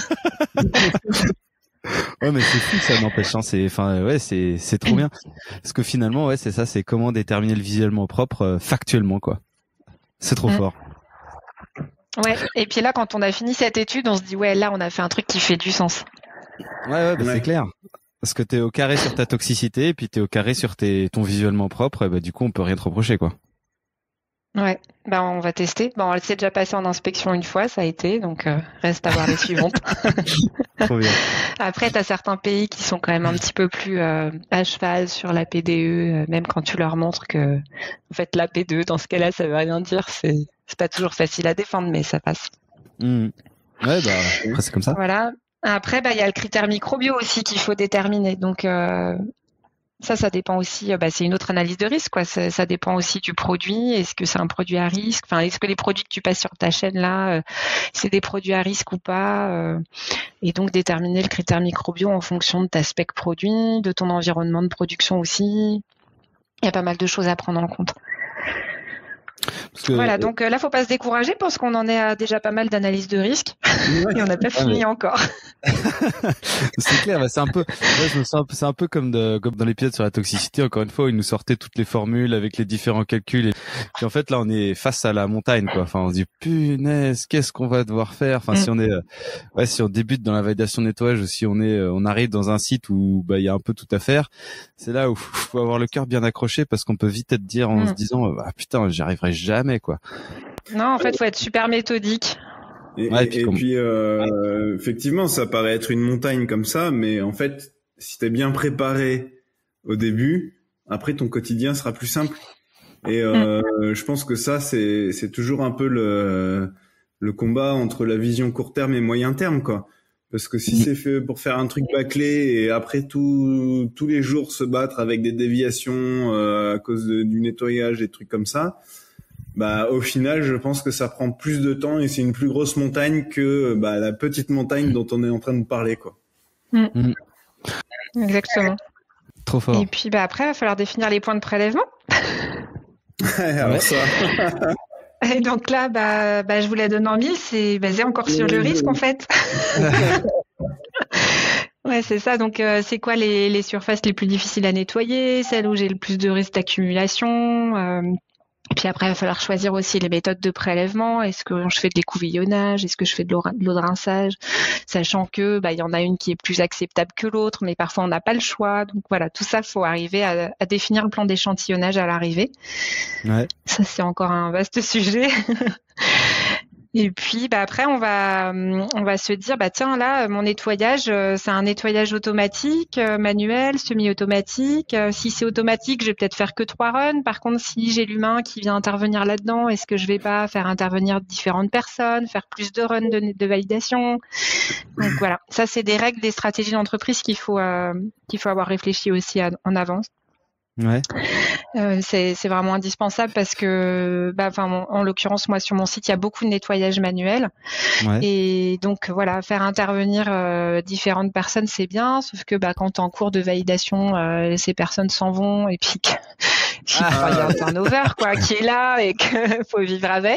Speaker 2: Ouais, mais c'est fou ça n'empêche, c'est trop bien. Parce que finalement, c'est ça, c'est comment déterminer le visuellement propre factuellement, quoi. C'est trop fort.
Speaker 1: Ouais, et puis là, quand on a fini cette étude, on se dit, là, on a fait un truc qui fait du sens.
Speaker 2: Ouais, c'est clair. Parce que t'es au carré sur ta toxicité, et puis t'es au carré sur ton visuellement propre, et du coup, on peut rien te reprocher, quoi.
Speaker 1: Ouais, on va tester. On s'est déjà passé en inspection une fois, ça a été, donc reste à voir les suivantes.
Speaker 2: Trop bien.
Speaker 1: Après, tu as certains pays qui sont quand même un petit peu plus à cheval sur la P2E, même quand tu leur montres que en fait la P2E dans ce cas-là, ça veut rien dire. C'est pas toujours facile à défendre, mais ça passe.
Speaker 2: Ouais, après c'est comme ça.
Speaker 1: Voilà. Après, il y a le critère microbio aussi qu'il faut déterminer. Donc ça dépend aussi. C'est une autre analyse de risque, quoi. Ça dépend aussi du produit. Est-ce que c'est un produit à risque ? Est-ce que les produits que tu passes sur ta chaîne là, c'est des produits à risque ou pas ? Et donc déterminer le critère microbio en fonction de ta spec produit, de ton environnement de production aussi. Il y a pas mal de choses à prendre en compte. Voilà, donc là, faut pas se décourager parce qu'on en est à déjà pas mal d'analyses de risque et on n'a pas fini encore.
Speaker 2: C'est clair, bah c'est un peu, ouais, je me sens, c'est un peu comme dans l'épisode sur la toxicité, encore une fois, où ils nous sortaient toutes les formules avec les différents calculs. Et puis en fait, là, on est face à la montagne, quoi. Enfin, on se dit, punaise, qu'est-ce qu'on va devoir faire? Enfin, si on est, si on débute dans la validation de nettoyage, ou si on arrive dans un site où, bah, il y a un peu tout à faire, c'est là où faut avoir le cœur bien accroché parce qu'on peut vite être dire en se disant, ah, putain, j'y arriverai jamais, quoi.
Speaker 1: Non, en fait, faut être super méthodique.
Speaker 3: Et puis effectivement, ça paraît être une montagne comme ça, mais en fait, si t'es bien préparé au début, après ton quotidien sera plus simple. Et je pense que ça, c'est toujours un peu le combat entre la vision court terme et moyen terme, quoi. Parce que si c'est fait pour faire un truc bâclé et après tous les jours se battre avec des déviations à cause du nettoyage et trucs comme ça, bah au final, je pense que ça prend plus de temps et c'est une plus grosse montagne que la petite montagne dont on est en train de parler, quoi.
Speaker 1: Exactement.
Speaker 2: Trop fort.
Speaker 1: Et puis après, il va falloir définir les points de prélèvement.
Speaker 3: Alors ça.
Speaker 1: Et donc là, je vous la donne en mille, c'est basé encore sur le risque en fait. Ouais, c'est ça. Donc, c'est quoi les surfaces les plus difficiles à nettoyer, celles où j'ai le plus de risques d'accumulation. Et puis après, il va falloir choisir aussi les méthodes de prélèvement. Est-ce que je fais de l'écouvillonnage? Est-ce que je fais de l'eau de rinçage? Sachant que il y en a une qui est plus acceptable que l'autre, mais parfois on n'a pas le choix. Donc voilà, tout ça, faut arriver à définir le plan d'échantillonnage à l'arrivée. Ouais. Ça, c'est encore un vaste sujet. Et puis après on va se dire tiens là mon nettoyage c'est un nettoyage automatique, manuel, semi-automatique. Si c'est automatique, je vais peut-être faire que 3 runs. Par contre, si j'ai l'humain qui vient intervenir là-dedans, est-ce que je vais pas faire intervenir différentes personnes, faire plus de runs de validation? Donc voilà, ça c'est des règles, des stratégies d'entreprise qu'il faut avoir réfléchi aussi en avance. Ouais. C'est vraiment indispensable parce que, en l'occurrence, moi sur mon site, il y a beaucoup de nettoyage manuel. Ouais. Et donc voilà, faire intervenir différentes personnes, c'est bien. Sauf que quand t'es en cours de validation, ces personnes s'en vont et puis il y a un turnover qui est là et qu'il faut vivre avec.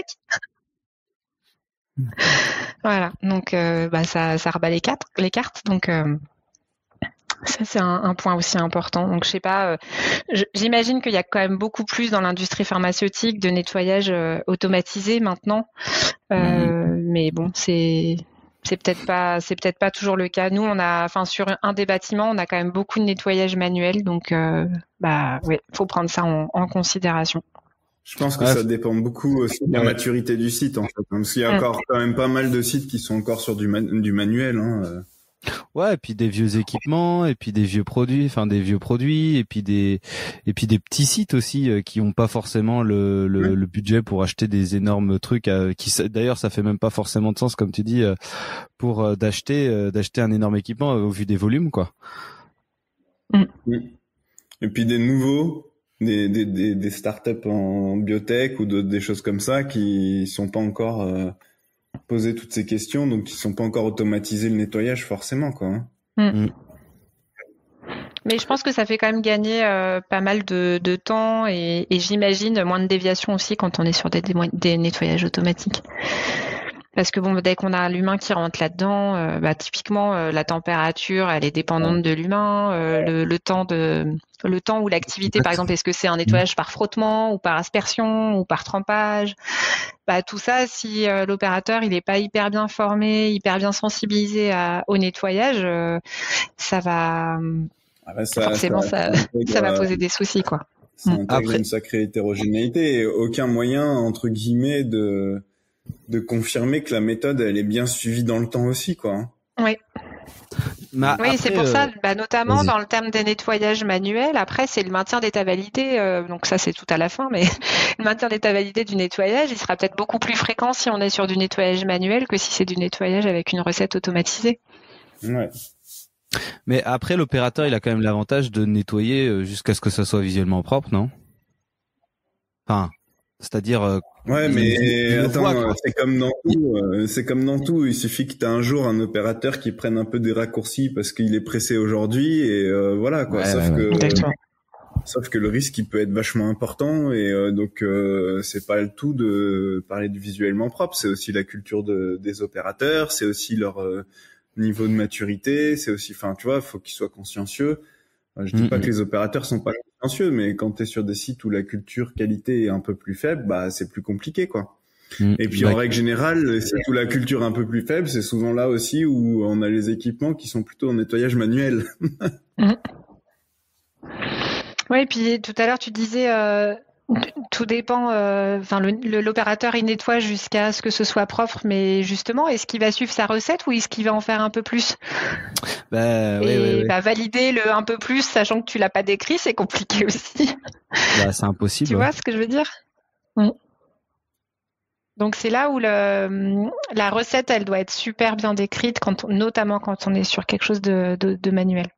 Speaker 1: Voilà, donc ça rebat les cartes. Donc ça, c'est un point aussi important. Donc, je sais pas, j'imagine qu'il y a quand même beaucoup plus dans l'industrie pharmaceutique de nettoyage automatisé maintenant. Mais bon, c'est peut-être pas toujours le cas. Nous, sur un des bâtiments, on a quand même beaucoup de nettoyage manuel. Donc, faut prendre ça en considération.
Speaker 3: Je pense que ça dépend beaucoup aussi de la maturité du site, en fait. Parce qu'il y a encore quand même pas mal de sites qui sont encore sur du manuel, hein.
Speaker 2: Ouais, et puis des vieux équipements, et puis des vieux produits, et puis des petits sites aussi qui ont pas forcément le budget pour acheter des énormes trucs. D'ailleurs, ça fait même pas forcément de sens, comme tu dis, pour d'acheter un énorme équipement au vu des volumes, quoi.
Speaker 3: Et puis des startups en biotech ou des choses comme ça qui sont pas encore poser toutes ces questions, donc ils sont pas encore automatisés le nettoyage forcément, quoi.
Speaker 1: Mais je pense que ça fait quand même gagner pas mal de temps et j'imagine moins de déviations aussi quand on est sur des nettoyages automatiques. Parce que dès qu'on a l'humain qui rentre là-dedans, typiquement la température, elle est dépendante de l'humain, le temps ou l'activité, par exemple, est-ce que c'est un nettoyage par frottement ou par aspersion ou par trempage? Tout ça, si l'opérateur il est pas hyper bien formé, hyper bien sensibilisé au nettoyage, ça va forcément ça va poser des soucis, quoi.
Speaker 3: Ça intègre une sacrée hétérogénéité et aucun moyen entre guillemets de confirmer que la méthode elle est bien suivie dans le temps aussi, quoi.
Speaker 1: Oui. Oui, c'est pour ça, notamment dans le terme des nettoyages manuels. Après, c'est le maintien d'état validé. Donc ça, c'est tout à la fin, mais le maintien d'état validé du nettoyage, il sera peut-être beaucoup plus fréquent si on est sur du nettoyage manuel que si c'est du nettoyage avec une recette automatisée. Ouais.
Speaker 2: Mais après, l'opérateur, il a quand même l'avantage de nettoyer jusqu'à ce que ça soit visuellement propre, non? Enfin, c'est-à-dire.
Speaker 3: Ouais, mais attends, c'est comme dans tout. Il suffit que t'as un jour un opérateur qui prenne un peu des raccourcis parce qu'il est pressé aujourd'hui et voilà, quoi. Sauf que le risque, il peut être vachement important et donc c'est pas le tout de parler du visuellement propre. C'est aussi la culture des opérateurs, c'est aussi leur niveau de maturité. C'est aussi, enfin, tu vois, faut qu'ils soient consciencieux. Je dis pas que les opérateurs sont pas consciencieux, mais quand tu es sur des sites où la culture qualité est un peu plus faible, bah c'est plus compliqué, quoi. Et puis en règle générale, les sites où la culture est un peu plus faible, c'est souvent là aussi où on a les équipements qui sont plutôt en nettoyage manuel.
Speaker 1: Oui, et puis tout à l'heure tu disais tout dépend. Enfin, l'opérateur il nettoie jusqu'à ce que ce soit propre, mais justement, est-ce qu'il va suivre sa recette ou est-ce qu'il va en faire un peu plus? Valider le un peu plus, sachant que tu l'as pas décrit, c'est compliqué aussi.
Speaker 2: Bah, c'est impossible.
Speaker 1: Tu vois ce que je veux dire? Donc c'est là où la recette, elle doit être super bien décrite, notamment quand on est sur quelque chose de manuel.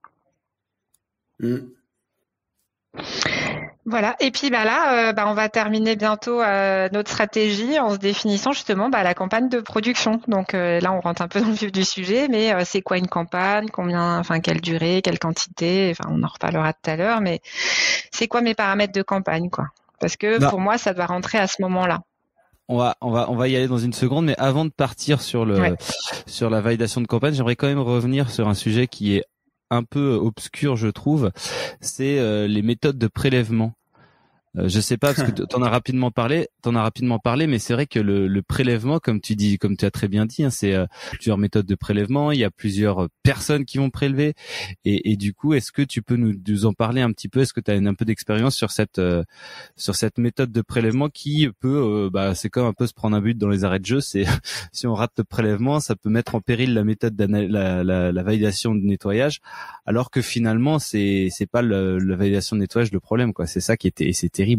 Speaker 1: Voilà. Et puis là, on va terminer bientôt notre stratégie en se définissant justement la campagne de production. Donc là, on rentre un peu dans le vif du sujet, mais c'est quoi une campagne, quelle durée, quelle quantité. Enfin, on en reparlera tout à l'heure, mais c'est quoi mes paramètres de campagne, quoi? Parce que pour moi, ça doit rentrer à ce moment-là.
Speaker 2: On va y aller dans une seconde, mais avant de partir sur la validation de campagne, j'aimerais quand même revenir sur un sujet qui est un peu obscur, je trouve. C'est les méthodes de prélèvement. Je sais pas, parce que t'en as rapidement parlé, mais c'est vrai que le prélèvement, comme tu as très bien dit, c'est plusieurs méthodes de prélèvement. Il y a plusieurs personnes qui vont prélever, et du coup, est-ce que tu peux nous en parler un petit peu? Est-ce que tu as un peu d'expérience sur cette méthode de prélèvement qui peut, c'est comme un peu se prendre un but dans les arrêts de jeu. C'est si on rate le prélèvement, ça peut mettre en péril la méthode la validation de nettoyage, alors que finalement, c'est pas la validation de nettoyage le problème, quoi. C'est ça qui était, et c'est terrible.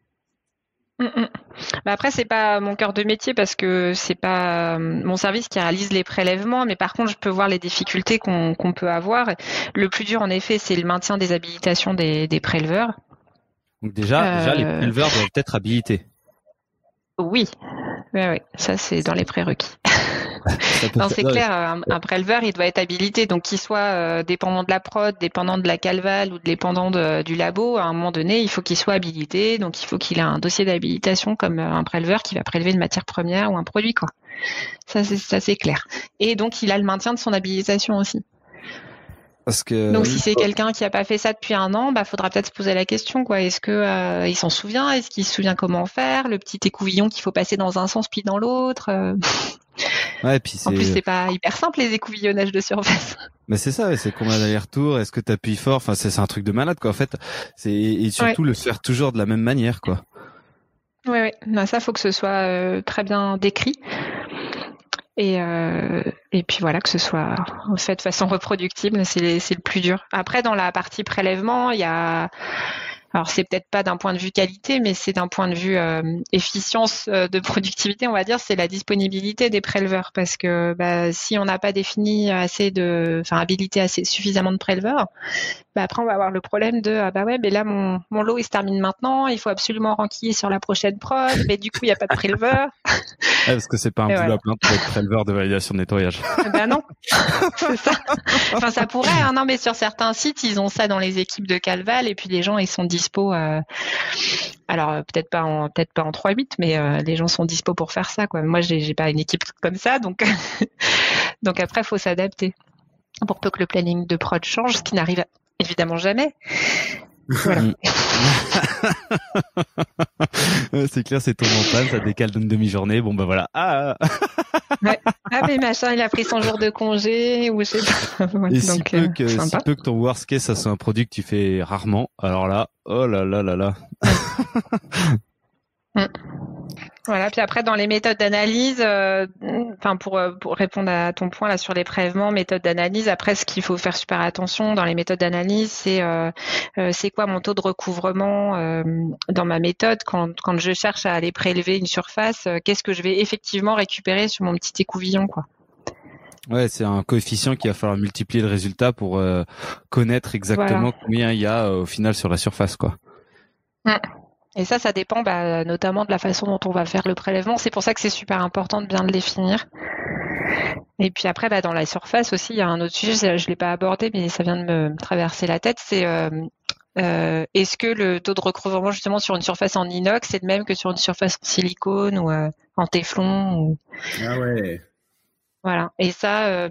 Speaker 1: Après, c'est pas mon cœur de métier parce que c'est pas mon service qui réalise les prélèvements, mais par contre, je peux voir les difficultés qu'on peut avoir. Le plus dur, en effet, c'est le maintien des habilitations des préleveurs.
Speaker 2: Donc déjà, les préleveurs doivent être habilités.
Speaker 1: Oui, ça c'est dans les prérequis. Non, c'est clair, un préleveur, il doit être habilité, donc qu'il soit dépendant de la prod, dépendant de la calval ou dépendant du labo, à un moment donné, il faut qu'il soit habilité, donc il faut qu'il ait un dossier d'habilitation comme un préleveur qui va prélever une matière première ou un produit, quoi. Ça c'est clair. Et donc, il a le maintien de son habilitation aussi. Donc si c'est quelqu'un qui a pas fait ça depuis 1 an, faudra peut-être se poser la question, quoi. Est-ce que il s'en souvient? Est-ce qu'il se souvient comment faire? Le petit écouvillon qu'il faut passer dans un sens puis dans l'autre.
Speaker 2: Ouais, puis
Speaker 1: en plus, c'est pas hyper simple les écouvillonnages de surface.
Speaker 2: Mais c'est ça, c'est combien d'allers-retours? Est-ce que t'appuies fort? Enfin, c'est un truc de malade, quoi. En fait, et surtout le faire toujours de la même manière, quoi.
Speaker 1: Ouais. Non, ça, faut que ce soit très bien décrit. Et puis voilà, que ce soit fait de façon reproductible, c'est le plus dur. Après, dans la partie prélèvement, il y a, alors c'est peut-être pas d'un point de vue qualité, mais c'est d'un point de vue efficience de productivité, on va dire, c'est la disponibilité des préleveurs, parce que si on n'a pas défini habilité suffisamment de préleveurs, après on va avoir le problème de mais là mon lot il se termine maintenant, il faut absolument renquiller sur la prochaine prod, mais du coup il n'y a pas de préleveur.
Speaker 2: Parce que c'est pas un boulot à plein pour être préleveur de validation de nettoyage.
Speaker 1: Non, c'est ça. Enfin, ça pourrait, non, mais sur certains sites, ils ont ça dans les équipes de Calval, et puis les gens, ils sont dispo. Alors, peut-être pas en 3-8, mais les gens sont dispo pour faire ça, quoi. Moi, j'ai pas une équipe comme ça, donc après, faut s'adapter. Pour peu que le planning de prod change, ce qui n'arrive évidemment jamais. Voilà.
Speaker 2: C'est clair, c'est tombé en panne, ça décale d'une demi-journée. Bon, voilà.
Speaker 1: Ouais. Mais machin, il a pris son jour de congé ou je sais pas.
Speaker 2: Et si peu que ton worst case, ça soit un produit que tu fais rarement, alors là, oh là là là là.
Speaker 1: Voilà, puis après dans les méthodes d'analyse, pour répondre à ton point là sur les prélèvements, méthodes d'analyse, après ce qu'il faut faire super attention dans les méthodes d'analyse, c'est quoi mon taux de recouvrement dans ma méthode quand je cherche à aller prélever une surface, qu'est-ce que je vais effectivement récupérer sur mon petit écouvillon, quoi.
Speaker 2: Ouais, c'est un coefficient qu'il va falloir multiplier le résultat pour connaître exactement combien il y a au final sur la surface, quoi.
Speaker 1: Et ça dépend notamment de la façon dont on va faire le prélèvement. C'est pour ça que c'est super important de bien le définir. Et puis après, dans la surface aussi, il y a un autre sujet, je l'ai pas abordé, mais ça vient de me traverser la tête, c'est est-ce que le taux de recouvrement justement sur une surface en inox est le même que sur une surface en silicone ou en téflon
Speaker 3: Ah ouais.
Speaker 1: Voilà. Et ça,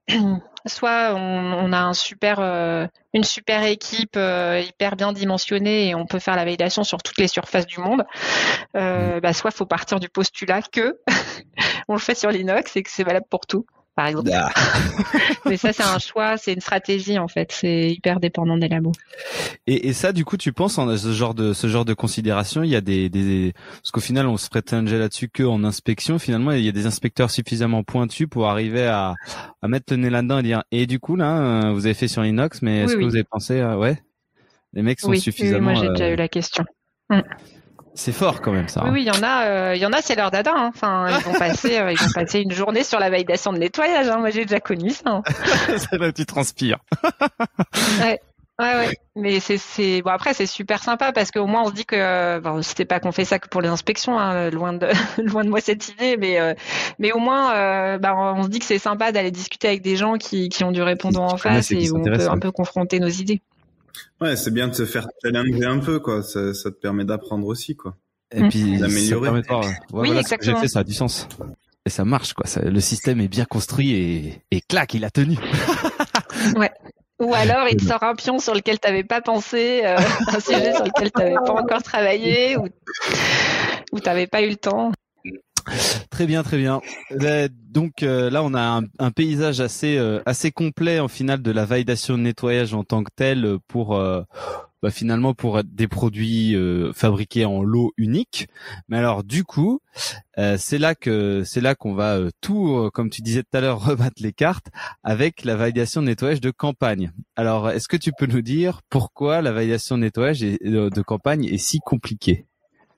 Speaker 1: soit on a une super équipe hyper bien dimensionnée et on peut faire la validation sur toutes les surfaces du monde, soit faut partir du postulat que on le fait sur l'inox et que c'est valable pour tout, par exemple.
Speaker 2: Ah.
Speaker 1: Mais ça, c'est un choix, c'est une stratégie en fait, c'est hyper dépendant des labos.
Speaker 2: Et ça, du coup, tu penses en ce genre de considération, il y a des parce qu'au final, on se ferait challenger là-dessus que en inspection. Finalement, il y a des inspecteurs suffisamment pointus pour arriver à mettre le nez là-dedans et dire. Et du coup, là, vous avez fait sur l'inox, mais est-ce que vous avez pensé, ouais, les mecs sont suffisamment.
Speaker 1: Oui, moi j'ai déjà eu la question.
Speaker 2: C'est fort quand même ça.
Speaker 1: Oui, il y en a, c'est leur dada. Hein. Enfin, ils vont passer une journée sur la validation de nettoyage. Hein. Moi, j'ai déjà connu ça. Hein.
Speaker 2: C'est là que tu transpires.
Speaker 1: Ouais. Mais bon, après, c'est super sympa parce qu'au moins on se dit que c'était pas qu'on fait ça que pour les inspections, hein, loin de moi cette idée, mais au moins on se dit que c'est sympa d'aller discuter avec des gens qui ont du répondant en face et où on peut un peu confronter nos idées.
Speaker 3: Ouais, c'est bien de se faire challenger un peu, quoi. Ça te permet d'apprendre aussi, quoi.
Speaker 2: Et puis
Speaker 3: d'améliorer.
Speaker 1: Oui, exactement.
Speaker 2: Ce que j'ai fait, ça a du sens. Et ça marche, quoi. Le système est bien construit et clac, il a tenu.
Speaker 1: Ouais. Ou alors, il te sort un pion sur lequel t'avais pas pensé, un sujet sur lequel t'avais pas encore travaillé, ou t'avais pas eu le temps.
Speaker 2: Très bien. Donc là, on a un paysage assez complet en final de la validation de nettoyage en tant que telle pour finalement pour des produits fabriqués en lot unique. Mais alors du coup, c'est là qu'on va tout, comme tu disais tout à l'heure, rebattre les cartes avec la validation de nettoyage de campagne. Alors, est-ce que tu peux nous dire pourquoi la validation de nettoyage de campagne est si compliquée?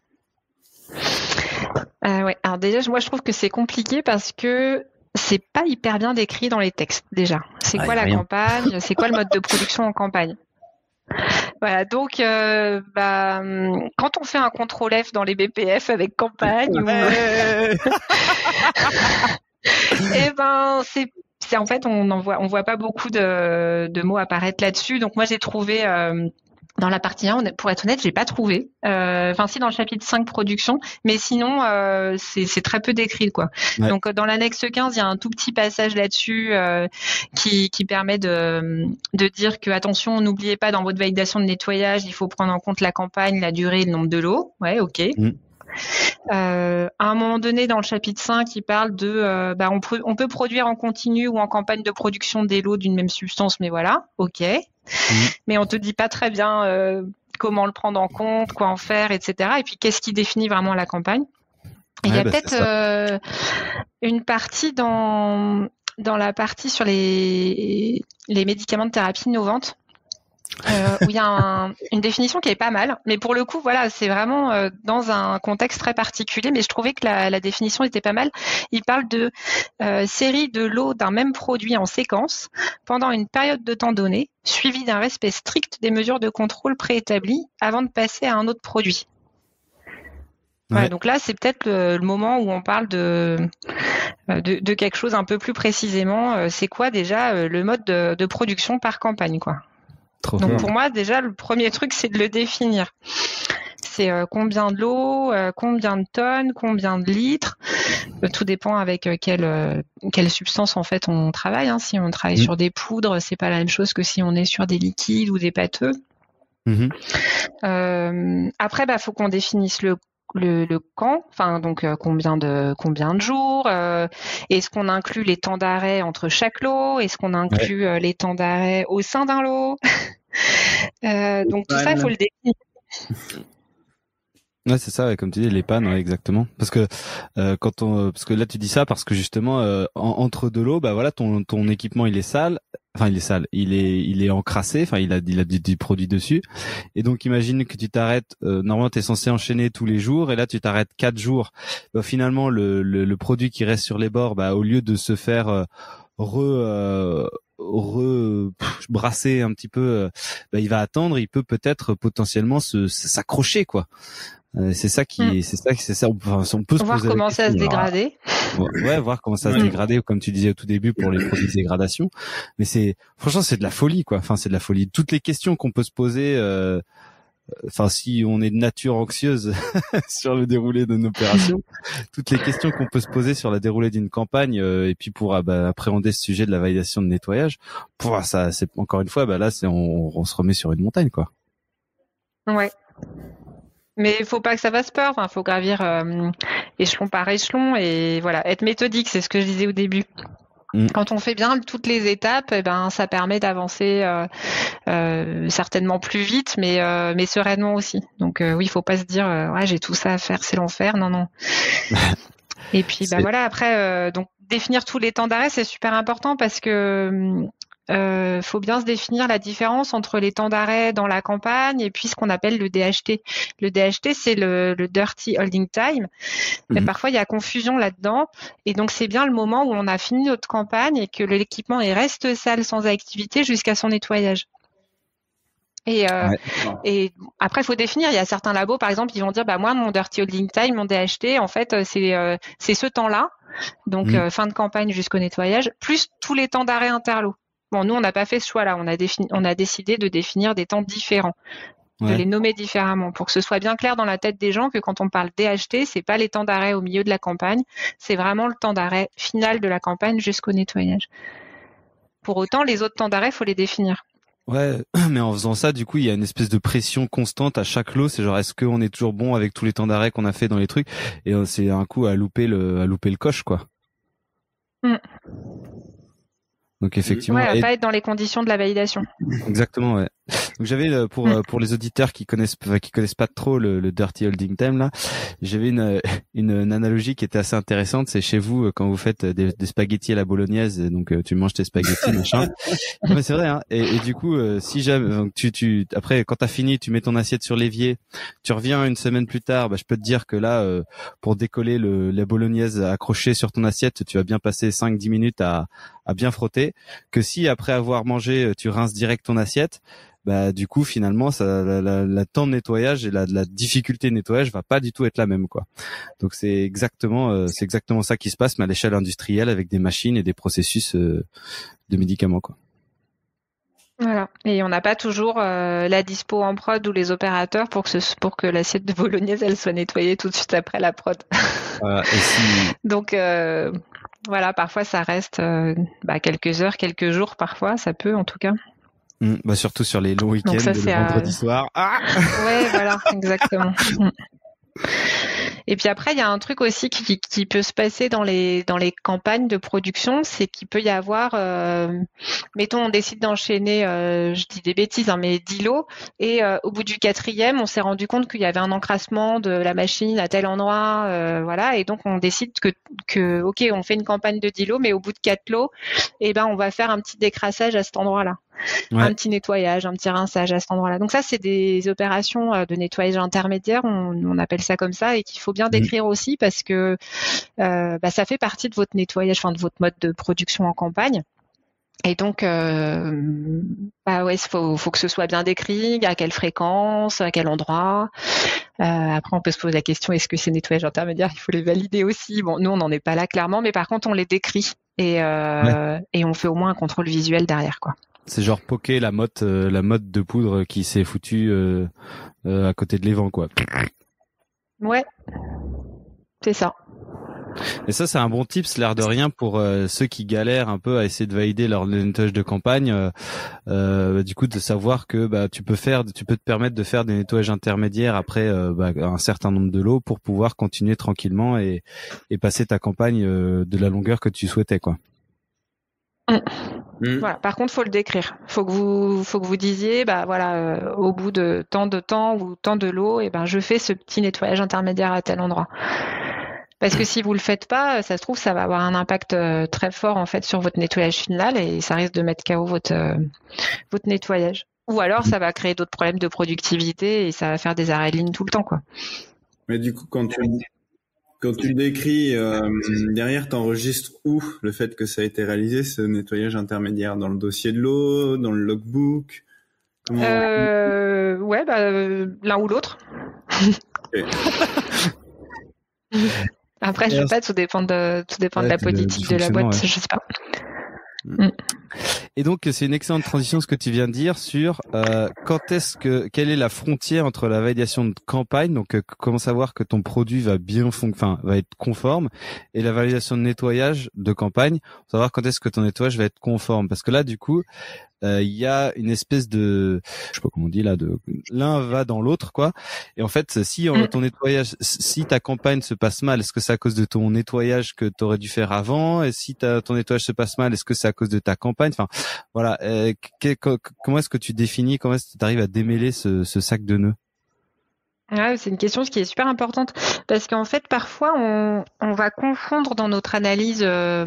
Speaker 1: Ouais. Alors déjà, moi, je trouve que c'est compliqué parce que c'est pas hyper bien décrit dans les textes. Déjà, c'est quoi la campagne? C'est quoi le mode de production en campagne? Voilà. Donc, quand on fait un contrôle F dans les BPF avec campagne, c'est en fait on voit pas beaucoup de mots apparaître là-dessus. Donc moi, j'ai trouvé dans la partie 1, pour être honnête, j'ai pas trouvé. Si, dans le chapitre 5 production, mais sinon, c'est très peu décrit, quoi. Ouais. Donc, dans l'annexe 15, il y a un tout petit passage là-dessus qui permet de dire que, attention, n'oubliez pas, dans votre validation de nettoyage, il faut prendre en compte la campagne, la durée et le nombre de lots. Ouais, ok. À un moment donné, dans le chapitre 5, il parle de on peut produire en continu ou en campagne de production des lots d'une même substance, mais voilà, ok. Mais on te dit pas très bien comment le prendre en compte, quoi en faire, etc. Et puis qu'est-ce qui définit vraiment la campagne. Et il y a peut-être une partie dans la partie sur les médicaments de thérapie innovantes. Où il y a une définition qui est pas mal, mais pour le coup, voilà, c'est vraiment dans un contexte très particulier, mais je trouvais que la définition était pas mal. Il parle de série de lots d'un même produit en séquence pendant une période de temps donnée, suivie d'un respect strict des mesures de contrôle préétablies avant de passer à un autre produit. Ouais. Ouais, donc là, c'est peut-être le moment où on parle de quelque chose un peu plus précisément. C'est quoi déjà le mode de production par campagne, quoi. Donc pour moi, déjà, le premier truc, c'est de le définir. C'est combien de lots, combien de tonnes, combien de litres. Tout dépend avec quelle substance en fait on travaille. Hein. Si on travaille sur des poudres, c'est pas la même chose que si on est sur des liquides ou des pâteux. Après, faut qu'on définisse le quand, donc combien de jours, est-ce qu'on inclut les temps d'arrêt entre chaque lot, est-ce qu'on inclut les temps d'arrêt au sein d'un lot, donc tout ça il faut le définir.
Speaker 2: Ouais, c'est ça, comme tu dis, les pannes, ouais, exactement. Parce que parce que là tu dis ça parce que justement entre deux lots, ton équipement il est sale. Enfin, il est sale. Il est encrassé. Enfin, il a du produit dessus. Et donc, imagine que tu t'arrêtes. Normalement, t'es censé enchaîner tous les jours, et là, tu t'arrêtes 4 jours. Finalement, le produit qui reste sur les bords, au lieu de se faire brasser un petit peu, il va attendre. Il peut peut-être potentiellement s'accrocher, quoi. C'est ça. On peut se
Speaker 1: voir
Speaker 2: poser
Speaker 1: comment ça se dégrader.
Speaker 2: Ouais, voir comment ça se dégrader, comme tu disais au tout début pour les produits de dégradation. Mais franchement, c'est de la folie, quoi. Enfin, c'est de la folie. Toutes les questions qu'on peut se poser enfin si on est de nature anxieuse sur le déroulé d'une opération, toutes les questions qu'on peut se poser sur la déroulée d'une campagne et puis pour appréhender ce sujet de la validation de nettoyage, pour ça c'est encore une fois là c'est on se remet sur une montagne quoi.
Speaker 1: Ouais. Mais il faut pas que ça fasse peur. Enfin, faut gravir échelon par échelon et voilà, être méthodique, c'est ce que je disais au début. Quand on fait bien toutes les étapes, ça permet d'avancer certainement plus vite, mais sereinement aussi. Donc oui, il faut pas se dire ouais, j'ai tout ça à faire, c'est l'enfer. Non. Et puis voilà, après donc définir tous les temps d'arrêt, c'est super important parce que faut bien se définir la différence entre les temps d'arrêt dans la campagne et puis ce qu'on appelle le DHT. Le DHT, c'est le Dirty Holding Time. Mais parfois, il y a confusion là-dedans. Et donc, c'est bien le moment où on a fini notre campagne et que l'équipement reste sale sans activité jusqu'à son nettoyage. Et après, il faut définir. Il y a certains labos, par exemple, ils vont dire, moi, mon Dirty Holding Time, mon DHT, en fait, c'est ce temps-là. Donc, fin de campagne jusqu'au nettoyage, plus tous les temps d'arrêt interlo. Bon, nous, on n'a pas fait ce choix-là. On a décidé de définir des temps différents, de les nommer différemment, pour que ce soit bien clair dans la tête des gens que quand on parle DHT, c'est pas les temps d'arrêt au milieu de la campagne, c'est vraiment le temps d'arrêt final de la campagne jusqu'au nettoyage. Pour autant, les autres temps d'arrêt, faut les définir.
Speaker 2: Ouais, mais en faisant ça, du coup, il y a une espèce de pression constante à chaque lot. C'est genre, est-ce qu'on est toujours bon avec tous les temps d'arrêt qu'on a fait dans les trucs? Et c'est un coup à louper le coche, quoi. Donc effectivement,
Speaker 1: à pas être dans les conditions de la validation.
Speaker 2: Exactement, ouais. Donc j'avais pour les auditeurs qui connaissent pas trop le Dirty Holding Time là, j'avais une analogie qui était assez intéressante. C'est chez vous quand vous faites des spaghettis à la bolognaise, donc tu manges tes spaghettis machin. Non, mais c'est vrai hein. Et du coup si jamais donc tu après quand t'as fini, tu mets ton assiette sur l'évier, tu reviens une semaine plus tard, je peux te dire que là pour décoller la bolognaise accrochée sur ton assiette, tu vas bien passer 5-10 minutes à bien frotter, que si après avoir mangé tu rinces direct ton assiette, du coup finalement la temps de nettoyage et la difficulté de nettoyage va pas du tout être la même quoi. Donc c'est exactement ça qui se passe mais à l'échelle industrielle avec des machines et des processus de médicaments quoi.
Speaker 1: Voilà. Et on n'a pas toujours la dispo en prod ou les opérateurs pour que l'assiette de bolognaise elle soit nettoyée tout de suite après la prod. Donc voilà, parfois ça reste quelques heures, quelques jours parfois, ça peut en tout cas.
Speaker 2: Surtout sur les longs week-ends, le vendredi soir. Ah
Speaker 1: ouais, voilà, exactement. Et puis après, il y a un truc aussi qui peut se passer dans les campagnes de production, c'est qu'il peut y avoir, mettons, on décide d'enchaîner, je dis des bêtises, mais 10 lots, et au bout du 4e, on s'est rendu compte qu'il y avait un encrassement de la machine à tel endroit, voilà, et donc on décide que ok, on fait une campagne de 10 lots, mais au bout de 4 lots, on va faire un petit décrassage à cet endroit-là. Ouais. Un petit nettoyage, un petit rinçage à cet endroit-là. Donc ça, c'est des opérations de nettoyage intermédiaire, on appelle ça comme ça, et qu'il faut bien décrire aussi parce que ça fait partie de votre nettoyage, de votre mode de production en campagne. Et donc, faut que ce soit bien décrit, à quelle fréquence, à quel endroit. Après, on peut se poser la question, est-ce que ces nettoyages intermédiaires, il faut les valider aussi? Bon, nous, on n'en est pas là clairement, mais par contre, on les décrit et on fait au moins un contrôle visuel derrière, quoi.
Speaker 2: C'est genre poker la motte de poudre qui s'est foutue à côté de l'évent, quoi.
Speaker 1: Ouais, c'est ça.
Speaker 2: Et ça, c'est un bon tips, l'air de rien, pour ceux qui galèrent un peu à essayer de valider leur nettoyage de campagne. Du coup, de savoir que tu peux te permettre de faire des nettoyages intermédiaires après un certain nombre de lots pour pouvoir continuer tranquillement et passer ta campagne de la longueur que tu souhaitais, quoi.
Speaker 1: Voilà. Par contre, faut le décrire. Faut que vous disiez, au bout de temps ou tant de lots, je fais ce petit nettoyage intermédiaire à tel endroit. Parce que si vous le faites pas, ça se trouve, ça va avoir un impact très fort en fait sur votre nettoyage final et ça risque de mettre KO votre nettoyage. Ou alors, ça va créer d'autres problèmes de productivité et ça va faire des arrêts de ligne tout le temps, quoi.
Speaker 3: Mais du coup, quand tu décris, derrière, t'enregistres où le fait que ça a été réalisé, ce nettoyage intermédiaire? Dans le dossier de l'eau, dans le logbook?
Speaker 1: L'un ou l'autre. Okay. Après, je sais pas, tout dépend de la politique de la boîte, je sais pas.
Speaker 2: Et donc c'est une excellente transition ce que tu viens de dire sur quelle est la frontière entre la validation de campagne, donc comment savoir que ton produit va va être conforme, et la validation de nettoyage de campagne, pour savoir quand est-ce que ton nettoyage va être conforme, parce que là du coup il y a une espèce de, je sais pas comment on dit là, de l'un va dans l'autre quoi. Et en fait, si ton nettoyage, si ta campagne se passe mal, est-ce que c'est à cause de ton nettoyage que tu aurais dû faire avant? Et si ton nettoyage se passe mal, est-ce que c'est à cause de ta campagne? Enfin, voilà. Comment est-ce que tu définis, comment est-ce que tu arrives à démêler ce sac de nœuds?
Speaker 1: Ouais, c'est une question qui est super importante parce qu'en fait, parfois, on va confondre dans notre analyse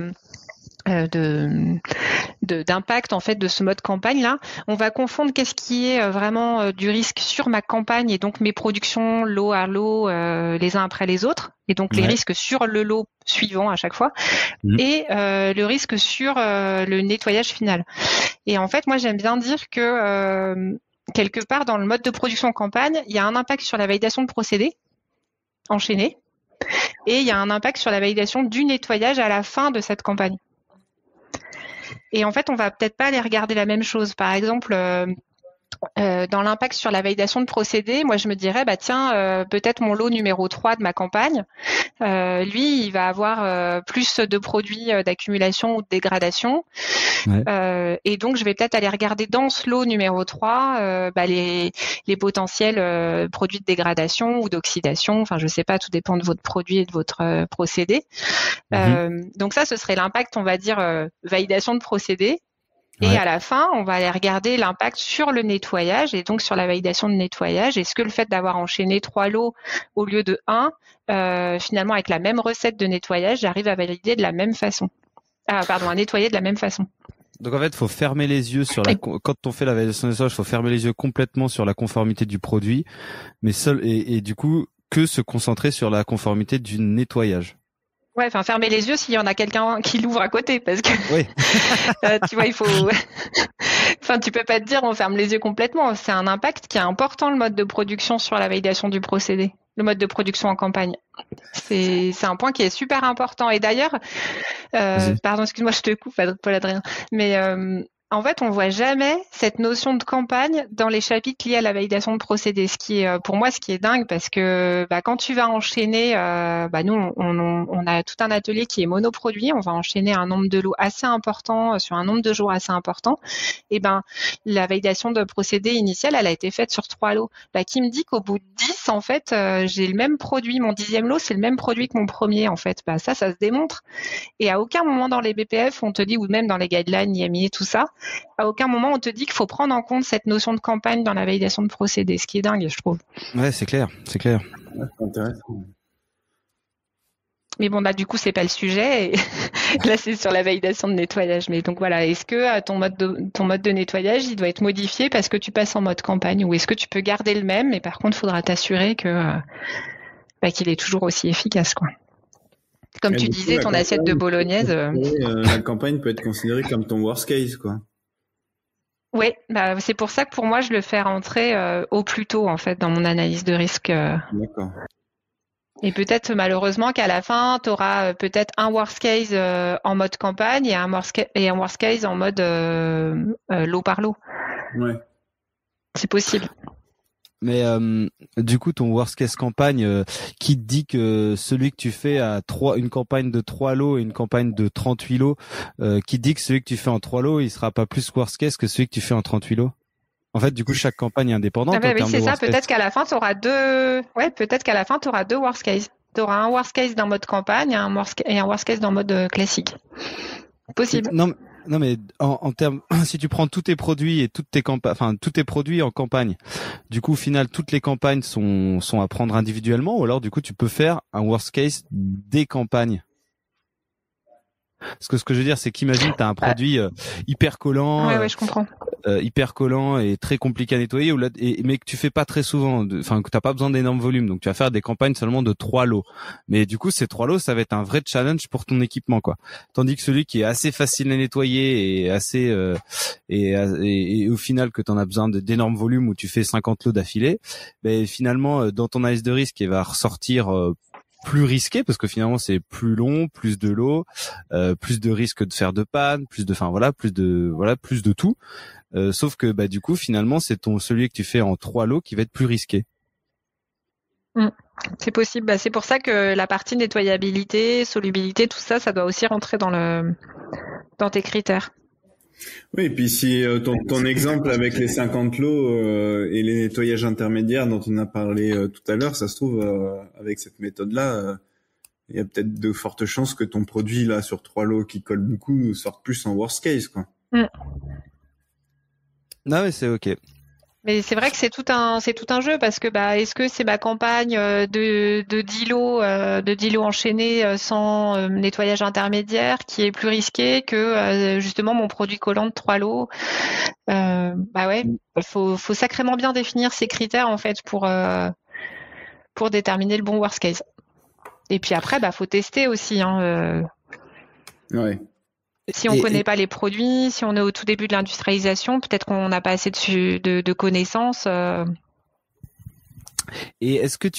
Speaker 1: d'impact en fait de ce mode campagne là, on va confondre qu'est-ce qui est vraiment du risque sur ma campagne et donc mes productions lot à lot les uns après les autres et donc les risques sur le lot suivant à chaque fois et le risque sur le nettoyage final. Et en fait, moi j'aime bien dire que quelque part dans le mode de production campagne, il y a un impact sur la validation de procédés enchaînés et il y a un impact sur la validation du nettoyage à la fin de cette campagne. Et en fait, on va peut-être pas aller regarder la même chose. Par exemple, dans l'impact sur la validation de procédés, moi je me dirais, peut-être mon lot numéro 3 de ma campagne, lui, il va avoir plus de produits d'accumulation ou de dégradation. Et donc, je vais peut-être aller regarder dans ce lot numéro 3 les potentiels produits de dégradation ou d'oxydation. Enfin, je sais pas, tout dépend de votre produit et de votre procédé. Donc ça, ce serait l'impact, on va dire, validation de procédés. Et à la fin, on va aller regarder l'impact sur le nettoyage et donc sur la validation de nettoyage. Est-ce que le fait d'avoir enchaîné 3 lots au lieu de 1, finalement, avec la même recette de nettoyage, j'arrive à valider de la même façon. À nettoyer de la même façon.
Speaker 2: Donc en fait, faut fermer les yeux sur quand on fait la validation de nettoyage, faut fermer les yeux complètement sur la conformité du produit, mais et du coup, que se concentrer sur la conformité du nettoyage.
Speaker 1: Ouais, enfin fermer les yeux s'il y en a quelqu'un qui l'ouvre à côté, parce que tu vois, il faut. Enfin, tu peux pas te dire on ferme les yeux complètement. C'est un impact qui est important, le mode de production sur la validation du procédé, le mode de production en campagne. C'est un point qui est super important. Et d'ailleurs, pardon, excuse-moi, je te coupe, Paul-Adrien, mais en fait, on voit jamais cette notion de campagne dans les chapitres liés à la validation de procédés. Ce qui est, pour moi, ce qui est dingue, parce que quand tu vas enchaîner, nous, on a tout un atelier qui est monoproduit. On va enchaîner un nombre de lots assez important sur un nombre de jours assez important. Et la validation de procédés initiale, elle a été faite sur 3 lots. Qui me dit qu'au bout de 10, en fait, j'ai le même produit. Mon 10e lot, c'est le même produit que mon premier, en fait. Ça se démontre. Et à aucun moment dans les BPF, on te dit, ou même dans les guidelines, IMI et tout ça, à aucun moment on te dit qu'il faut prendre en compte cette notion de campagne dans la validation de procédés, ce qui est dingue, je trouve.
Speaker 2: Ouais, c'est clair.
Speaker 3: Ouais, c'est intéressant.
Speaker 1: Mais bon, du coup, c'est pas le sujet. Et là, c'est sur la validation de nettoyage. Mais donc voilà, est-ce que ton mode de nettoyage, il doit être modifié parce que tu passes en mode campagne, ou est-ce que tu peux garder le même, mais par contre, il faudra t'assurer que qu'il est toujours aussi efficace, quoi. Comme tu disais, ton assiette de bolognaise.
Speaker 3: La campagne peut être considérée comme ton worst case, quoi.
Speaker 1: Oui, c'est pour ça que pour moi, je le fais rentrer au plus tôt, en fait, dans mon analyse de risque.
Speaker 3: D'accord.
Speaker 1: Et peut-être, malheureusement, qu'à la fin, tu auras peut-être un worst case en mode campagne et un worst case en mode lot par lot.
Speaker 3: Ouais.
Speaker 1: C'est possible.
Speaker 2: Mais du coup, ton worst case campagne, qui te dit que celui que tu fais à une campagne de 3 lots et une campagne de 38 lots, qui te dit que celui que tu fais en 3 lots, il sera pas plus worst case que celui que tu fais en 38 lots? En fait, du coup, chaque campagne est indépendante.
Speaker 1: Oui, c'est ça. Peut-être qu'à la fin, tu auras deux worst case. Tu auras un worst case dans mode campagne et un worst case dans mode classique. Possible.
Speaker 2: Non, mais en termes, si tu prends tous tes produits et tous tes produits en campagne, du coup, au final, toutes les campagnes sont à prendre individuellement, ou alors, du coup, tu peux faire un worst case des campagnes. Parce que ce que je veux dire, c'est qu'imagine, t'as un produit hyper collant.
Speaker 1: Ouais, je comprends.
Speaker 2: Hyper collant et très compliqué à nettoyer, mais que tu fais pas très souvent, que t'as pas besoin d'énormes volumes, donc tu vas faire des campagnes seulement de 3 lots. Mais du coup, ces 3 lots, ça va être un vrai challenge pour ton équipement, quoi. Tandis que celui qui est assez facile à nettoyer et assez et au final que t'en as besoin d'énormes volumes où tu fais 50 lots d'affilée, finalement dans ton analyse de risque, il va ressortir plus risqué parce que finalement c'est plus long, plus de l'eau, plus de risques de faire de panne, plus de tout. Sauf que du coup finalement c'est celui que tu fais en 3 lots qui va être plus risqué.
Speaker 1: C'est possible. C'est pour ça que la partie nettoyabilité, solubilité, tout ça, ça doit aussi rentrer dans tes critères.
Speaker 3: Oui, et puis si ton exemple avec les 50 lots et les nettoyages intermédiaires dont on a parlé tout à l'heure, ça se trouve avec cette méthode-là, il y a peut-être de fortes chances que ton produit là sur 3 lots qui colle beaucoup sorte plus en worst case, quoi.
Speaker 2: Non mais c'est ok.
Speaker 1: Mais c'est vrai que c'est tout un jeu parce que est-ce que c'est ma campagne de 10 lots enchaînés sans nettoyage intermédiaire qui est plus risqué que justement mon produit collant de 3 lots. Faut sacrément bien définir ces critères en fait pour déterminer le bon worst case. Et puis après faut tester aussi
Speaker 3: Ouais.
Speaker 1: Si on connaît pas les produits, si on est au tout début de l'industrialisation, peut-être qu'on n'a pas assez de connaissances.
Speaker 2: Et est-ce que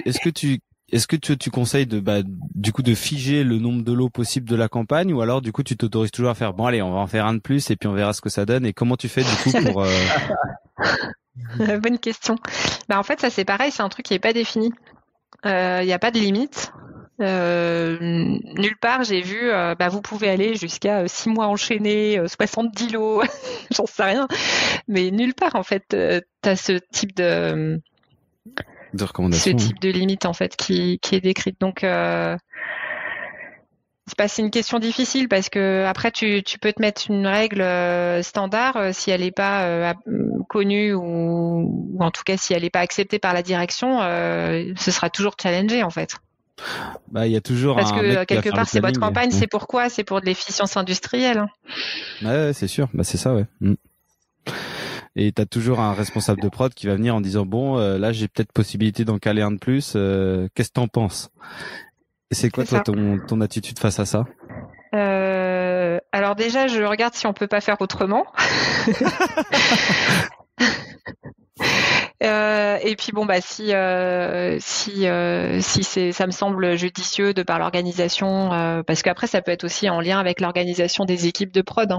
Speaker 2: tu conseilles du coup de figer le nombre de lots possible de la campagne, ou alors du coup tu t'autorises toujours à faire bon allez on va en faire un de plus et puis on verra ce que ça donne, et comment tu fais du coup pour
Speaker 1: Bonne question. En fait ça c'est pareil, c'est un truc qui est pas défini. Il n'y a pas de limite. Nulle part j'ai vu vous pouvez aller jusqu'à 6 mois enchaînés, 70 lots, j'en sais rien, mais nulle part en fait t'as ce type de
Speaker 2: recommandation,
Speaker 1: ce type de limite en fait qui est décrite. Donc c'est une question difficile parce que après tu peux te mettre une règle standard si elle n'est pas connue ou en tout cas si elle n'est pas acceptée par la direction, ce sera toujours challengé en fait.
Speaker 2: Il y a toujours
Speaker 1: parce
Speaker 2: un
Speaker 1: que
Speaker 2: mec
Speaker 1: quelque part c'est votre campagne,
Speaker 2: ouais.
Speaker 1: c'est pourquoi c'est pour de l'efficience industrielle.
Speaker 2: Ouais, c'est sûr, c'est ça, ouais. Et t'as toujours un responsable de prod qui va venir en disant bon là j'ai peut-être possibilité d'en caler un de plus, qu'est-ce que t'en penses? Et c'est quoi toi ton attitude face à ça?
Speaker 1: Alors déjà je regarde si on peut pas faire autrement. Et puis si ça me semble judicieux de par l'organisation, parce qu'après ça peut être aussi en lien avec l'organisation des équipes de prod.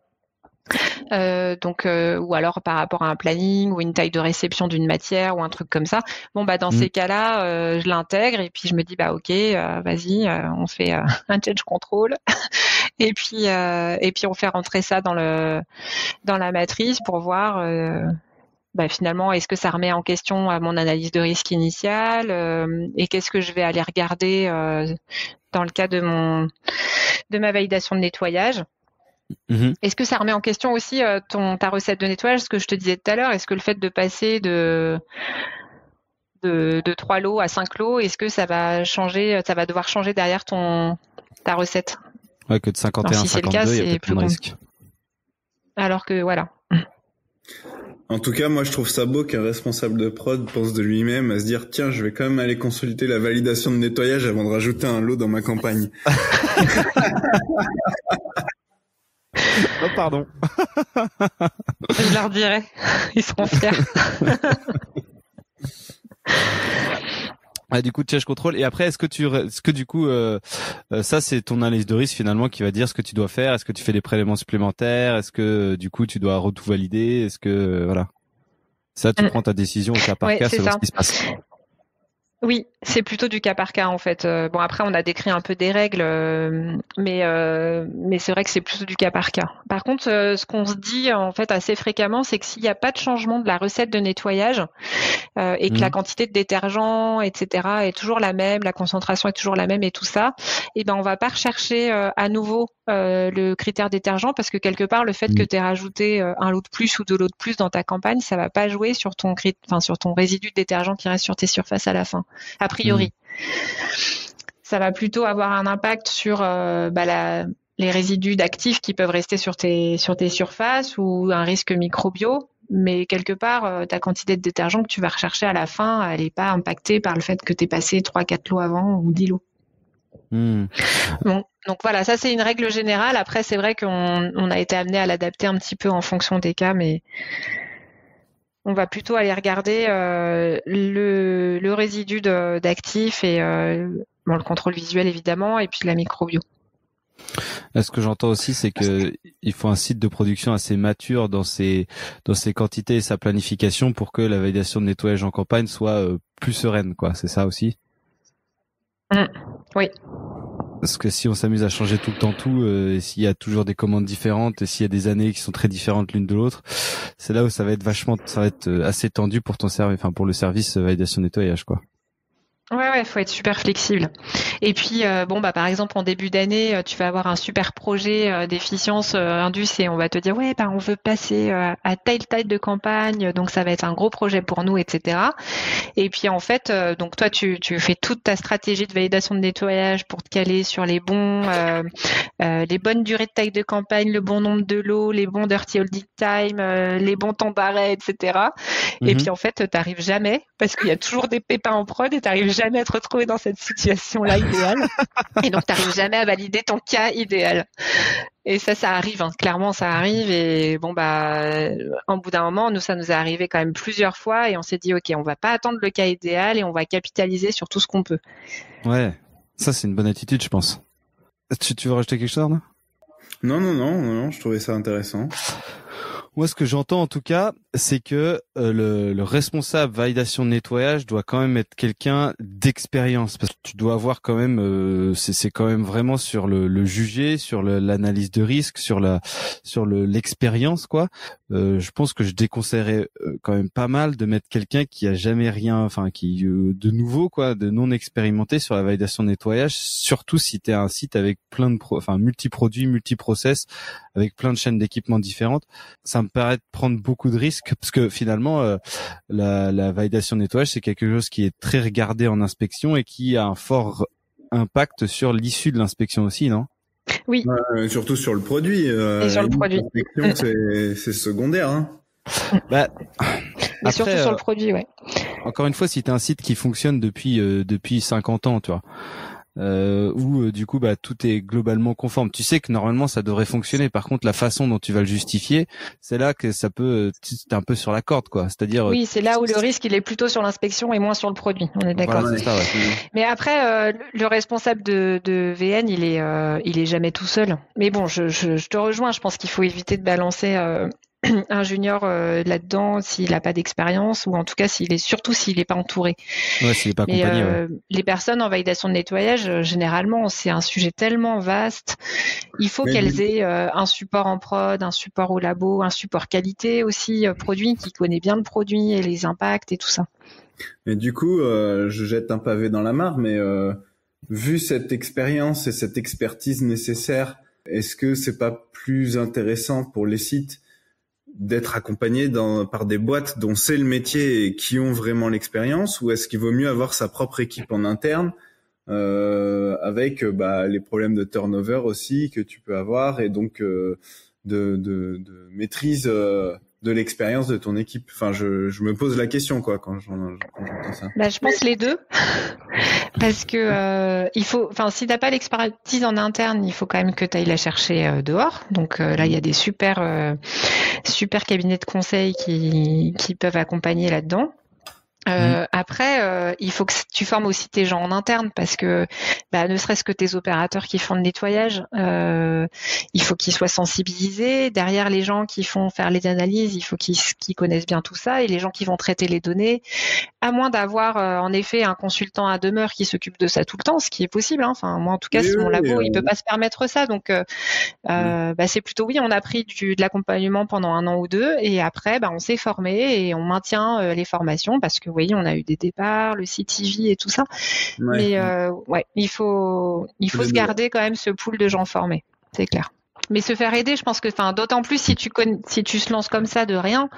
Speaker 1: Ou alors par rapport à un planning ou une taille de réception d'une matière ou un truc comme ça. Dans ces cas-là, je l'intègre et puis je me dis ok, vas-y, on fait un change control et puis on fait rentrer ça dans la matrice pour voir finalement est-ce que ça remet en question mon analyse de risque initiale et qu'est-ce que je vais aller regarder dans le cas de ma validation de nettoyage. Est-ce que ça remet en question aussi ta recette de nettoyage, ce que je te disais tout à l'heure? Est-ce que le fait de passer de 3 lots à 5 lots, est-ce que ça va devoir changer derrière ta recette?
Speaker 2: Ouais, que de 51 à 52, il y a peut-être plus de risque.
Speaker 1: Alors que voilà.
Speaker 3: En tout cas, moi, je trouve ça beau qu'un responsable de prod pense de lui-même à se dire, tiens, je vais quand même aller consulter la validation de nettoyage avant de rajouter un lot dans ma campagne.
Speaker 2: Oh, pardon.
Speaker 1: Je leur dirai. Ils seront fiers.
Speaker 2: Du coup, change control. Et après, est-ce que du coup, ça c'est ton analyse de risque finalement qui va dire ce que tu dois faire. Est-ce que tu fais des prélèvements supplémentaires? Est-ce que du coup tu dois tout valider? Est-ce que voilà, ça tu prends ta décision au cas par cas selon ce qui se passe.
Speaker 1: Oui, c'est plutôt du cas par cas en fait. Après on a décrit un peu des règles, mais c'est vrai que c'est plutôt du cas par cas. Par contre, ce qu'on se dit en fait assez fréquemment, c'est que s'il n'y a pas de changement de la recette de nettoyage et que la quantité de détergent, etc. est toujours la même, la concentration est toujours la même et tout ça, on va pas rechercher à nouveau le critère détergent parce que quelque part le fait que tu aies rajouté un lot de plus ou 2 lots de plus dans ta campagne, ça va pas jouer sur ton résidu de détergent qui reste sur tes surfaces à la fin. A priori, ça va plutôt avoir un impact sur les résidus d'actifs qui peuvent rester sur tes surfaces ou un risque microbio. Mais quelque part, ta quantité de détergent que tu vas rechercher à la fin, elle n'est pas impactée par le fait que tu aies passé 3-4 lots avant ou 10 lots. Bon, donc voilà, ça c'est une règle générale. Après, c'est vrai qu'on a été amené à l'adapter un petit peu en fonction des cas, mais On va plutôt aller regarder le résidu d'actifs et le contrôle visuel évidemment, et puis la microbio.
Speaker 2: Ce que j'entends aussi, c'est que il faut un site de production assez mature dans ses quantités et sa planification pour que la validation de nettoyage en campagne soit plus sereine, quoi. C'est ça aussi?
Speaker 1: Oui.
Speaker 2: Parce que si on s'amuse à changer tout le temps et s'il y a toujours des commandes différentes, et s'il y a des années qui sont très différentes l'une de l'autre, c'est là où ça va être assez tendu pour ton service, enfin pour le service validation nettoyage, quoi.
Speaker 1: Ouais, faut être super flexible. Et puis, par exemple, en début d'année, tu vas avoir un super projet d'efficience Indus et on va te dire, on veut passer à telle taille de campagne, donc ça va être un gros projet pour nous, etc. Et puis, en fait, donc toi, tu fais toute ta stratégie de validation de nettoyage pour te caler sur les bonnes durées de taille de campagne, le bon nombre de lots, les bons dirty holding time, les bons temps d'arrêt, etc. Et puis, en fait, t'arrives jamais parce qu'il y a toujours des pépins en prod et t'arrives jamais à te retrouver dans cette situation-là idéale. Et donc, t'arrives jamais à valider ton cas idéal. Et ça arrive, hein. Clairement, ça arrive. Et en bout d'un moment, ça nous est arrivé quand même plusieurs fois et on s'est dit, OK, on va pas attendre le cas idéal et on va capitaliser sur tout ce qu'on peut.
Speaker 2: Ouais. Ça, c'est une bonne attitude, je pense. Tu veux rajouter quelque chose, Arnaud ?
Speaker 3: Non, je trouvais ça intéressant.
Speaker 2: Moi, ce que j'entends en tout cas, c'est que le responsable validation de nettoyage doit quand même être quelqu'un d'expérience, parce que tu dois avoir quand même, c'est quand même vraiment sur le juger, sur l'analyse de risque, sur l'expérience, quoi. Je pense que je déconseillerais quand même pas mal de mettre quelqu'un qui a jamais rien, enfin qui de nouveau, quoi, de non expérimenté sur la validation de nettoyage, surtout si t'es un site avec plein de multi-produits, multi-process, avec plein de chaînes d'équipements différentes. Ça me paraît de prendre beaucoup de risques parce que finalement la validation de nettoyage, c'est quelque chose qui est très regardé en inspection et qui a un fort impact sur l'issue de l'inspection aussi, non ?
Speaker 1: Oui.
Speaker 3: Surtout sur le produit.
Speaker 1: Et sur le produit.
Speaker 3: L'inspection, c'est secondaire, hein.
Speaker 1: Mais surtout sur le produit, ouais.
Speaker 2: Encore une fois, si t'as un site qui fonctionne depuis 50 ans, tu vois, où du coup tout est globalement conforme. Tu sais que normalement ça devrait fonctionner. Par contre, la façon dont tu vas le justifier, c'est là que ça peut, t'es un peu sur la corde, quoi. C'est-à-dire.
Speaker 1: Oui, c'est là où le risque il est plutôt sur l'inspection et moins sur le produit. On est d'accord.
Speaker 2: Voilà, c'est ça, ouais.
Speaker 1: Mais après, le responsable de VN, il est jamais tout seul. Mais bon, je te rejoins. Je pense qu'il faut éviter de balancer un junior là-dedans s'il n'a pas d'expérience ou en tout cas s'il est pas entouré.
Speaker 2: Ouais, s'il est pas accompagné.
Speaker 1: Les personnes en validation de nettoyage, généralement, c'est un sujet tellement vaste. Il faut qu'elles aient un support en prod, un support au labo, un support qualité aussi, produit qui connaît bien le produit et les impacts et tout ça.
Speaker 3: Mais du coup, je jette un pavé dans la mare, mais vu cette expérience et cette expertise nécessaire, est-ce que c'est pas plus intéressant pour les sites d'être accompagné par des boîtes dont c'est le métier et qui ont vraiment l'expérience, ou est-ce qu'il vaut mieux avoir sa propre équipe en interne avec les problèmes de turnover aussi que tu peux avoir et donc de maîtrise de l'expérience de ton équipe. Enfin, je me pose la question quoi quand j'entends ça.
Speaker 1: Je pense les deux. Parce que si t'as pas l'expertise en interne, il faut quand même que tu ailles la chercher dehors. Donc là, il y a des super cabinets de conseil qui peuvent accompagner là-dedans. Après, il faut que tu formes aussi tes gens en interne parce que ne serait-ce que tes opérateurs qui font le nettoyage, il faut qu'ils soient sensibilisés. Derrière les gens qui font faire les analyses, il faut qu'ils connaissent bien tout ça et les gens qui vont traiter les données, à moins d'avoir en effet un consultant à demeure qui s'occupe de ça tout le temps, ce qui est possible. Hein. Enfin, moi en tout cas, mon labo, il peut pas se permettre ça. Donc, c'est plutôt on a pris de l'accompagnement pendant 1 an ou 2 et après, on s'est formé et on maintient les formations parce que on a eu des départs, le CTV et tout ça. Mais il faut se garder quand même ce pool de gens formés, c'est clair. Mais se faire aider, je pense que, d'autant plus si tu se lances comme ça de rien,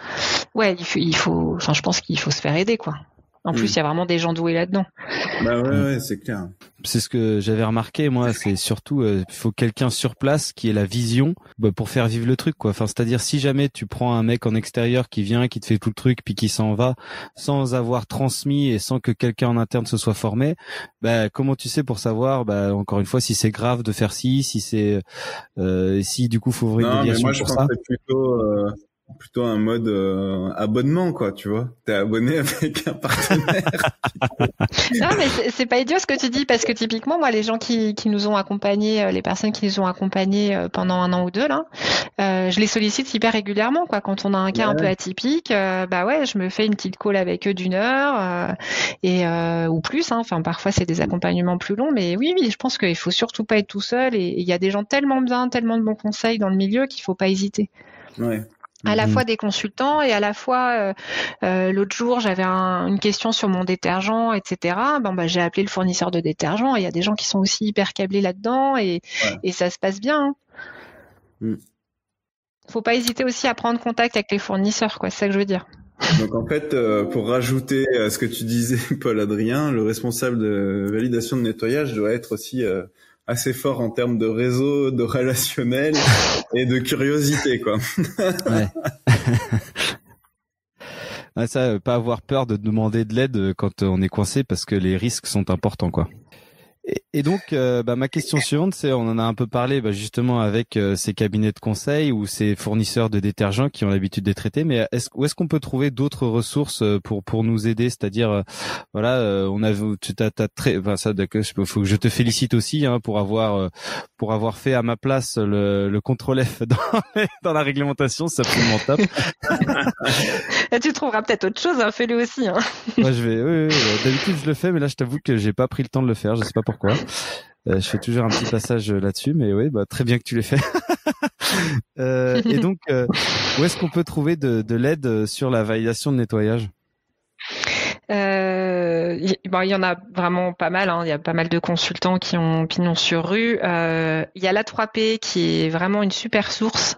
Speaker 1: je pense qu'il faut se faire aider, quoi. En plus, il y a vraiment des gens doués là-dedans.
Speaker 3: Ouais, c'est clair.
Speaker 2: C'est ce que j'avais remarqué, moi, c'est surtout, il faut quelqu'un sur place qui ait la vision pour faire vivre le truc, quoi. Enfin, c'est-à-dire, si jamais tu prends un mec en extérieur qui vient, qui te fait tout le truc, puis qui s'en va, sans avoir transmis et sans que quelqu'un en interne se soit formé, comment tu sais pour savoir, encore une fois, si c'est grave de faire si c'est, si du coup, faut ouvrir une déviation pour ça.
Speaker 3: Moi, je penserais plutôt, plutôt un mode abonnement, quoi, tu vois. T'es abonné avec un partenaire.
Speaker 1: Non, mais c'est pas idiot ce que tu dis, parce que typiquement, moi, les gens qui nous ont accompagnés, les personnes qui nous ont accompagnés pendant 1 an ou 2, là, je les sollicite hyper régulièrement, quoi. Quand on a un cas un peu atypique, bah ouais, je me fais une petite call avec eux d'1 heure ou plus. Enfin, parfois c'est des accompagnements plus longs, mais oui, je pense qu'il faut surtout pas être tout seul. Et il y a des gens tellement bien, tellement de bons conseils dans le milieu qu'il faut pas hésiter.
Speaker 3: Ouais.
Speaker 1: À la fois des consultants et à la fois l'autre jour j'avais une question sur mon détergent, etc. J'ai appelé le fournisseur de détergent et il y a des gens qui sont aussi hyper câblés là-dedans et ça se passe bien. Faut pas hésiter aussi à prendre contact avec les fournisseurs, quoi. C'est ça que je veux dire.
Speaker 3: Donc en fait, pour rajouter à ce que tu disais, Paul-Adrien, le responsable de validation de nettoyage doit être aussi assez fort en termes de réseau, de relationnel et de curiosité, quoi.
Speaker 2: Ouais. Ça, pas avoir peur de demander de l'aide quand on est coincé parce que les risques sont importants, quoi. Et donc, ma question suivante, c'est, on en a un peu parlé justement avec ces cabinets de conseil ou ces fournisseurs de détergents qui ont l'habitude des traités, mais où est-ce qu'on peut trouver d'autres ressources pour nous aider? C'est-à-dire, on a, faut que je te félicite aussi pour avoir fait à ma place le contrôle F dans la réglementation, c'est absolument top.
Speaker 1: Et tu trouveras peut-être autre chose, fais-le aussi.
Speaker 2: Moi, d'habitude je le fais, mais là je t'avoue que j'ai pas pris le temps de le faire, je sais pas pourquoi. Je fais toujours un petit passage là-dessus, mais oui, très bien que tu l'aies fait. Et donc, où est-ce qu'on peut trouver de l'aide sur la validation de nettoyage?
Speaker 1: Il y en a vraiment pas mal. Il y a pas mal de consultants qui ont pignon sur rue. Il y a l'A3P qui est vraiment une super source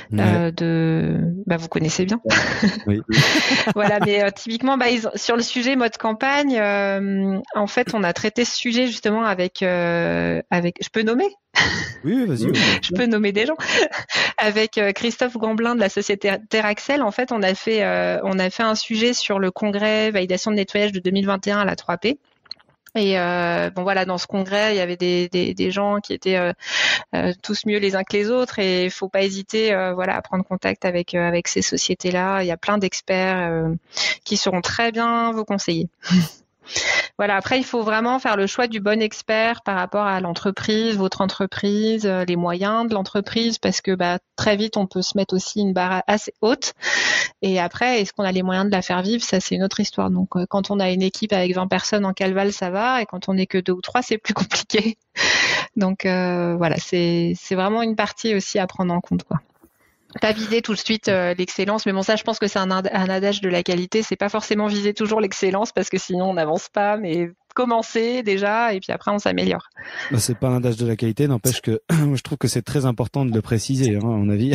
Speaker 1: vous connaissez bien.
Speaker 2: Oui.
Speaker 1: Voilà, mais typiquement, sur le sujet mode campagne, en fait, on a traité ce sujet justement avec. Je peux nommer?
Speaker 2: Oui, vas-y.
Speaker 1: Je peux nommer des gens. Avec Christophe Gamblin de la société Teraxel, en fait, on a fait un sujet sur le congrès validation de nettoyage de 2021 à la 3P. Et dans ce congrès, il y avait des gens qui étaient tous mieux les uns que les autres, et il faut pas hésiter à prendre contact avec ces sociétés-là. Il y a plein d'experts qui sauront très bien vous conseiller. Voilà, après, il faut vraiment faire le choix du bon expert par rapport à l'entreprise, votre entreprise, les moyens de l'entreprise, parce que très vite, on peut se mettre aussi une barre assez haute. Et après, est-ce qu'on a les moyens de la faire vivre? Ça, c'est une autre histoire. Donc, quand on a une équipe avec 20 personnes en Calval, ça va. Et quand on n'est que 2 ou 3, c'est plus compliqué. Donc, c'est vraiment une partie aussi à prendre en compte, quoi. Pas viser tout de suite l'excellence, mais bon, ça, je pense que c'est un adage de la qualité. C'est pas forcément viser toujours l'excellence parce que sinon on n'avance pas, mais commencer déjà et puis après on s'améliore.
Speaker 2: C'est pas un adage de la qualité, n'empêche que je trouve que c'est très important de le préciser, à mon avis.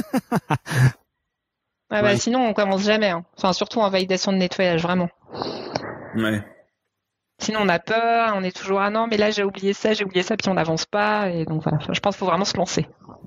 Speaker 1: Sinon on commence jamais. Enfin, surtout en validation de nettoyage, vraiment.
Speaker 3: Ouais.
Speaker 1: Sinon on a peur, on est toujours non, mais là j'ai oublié ça, puis on n'avance pas. Et donc voilà, je pense qu'il faut vraiment se lancer.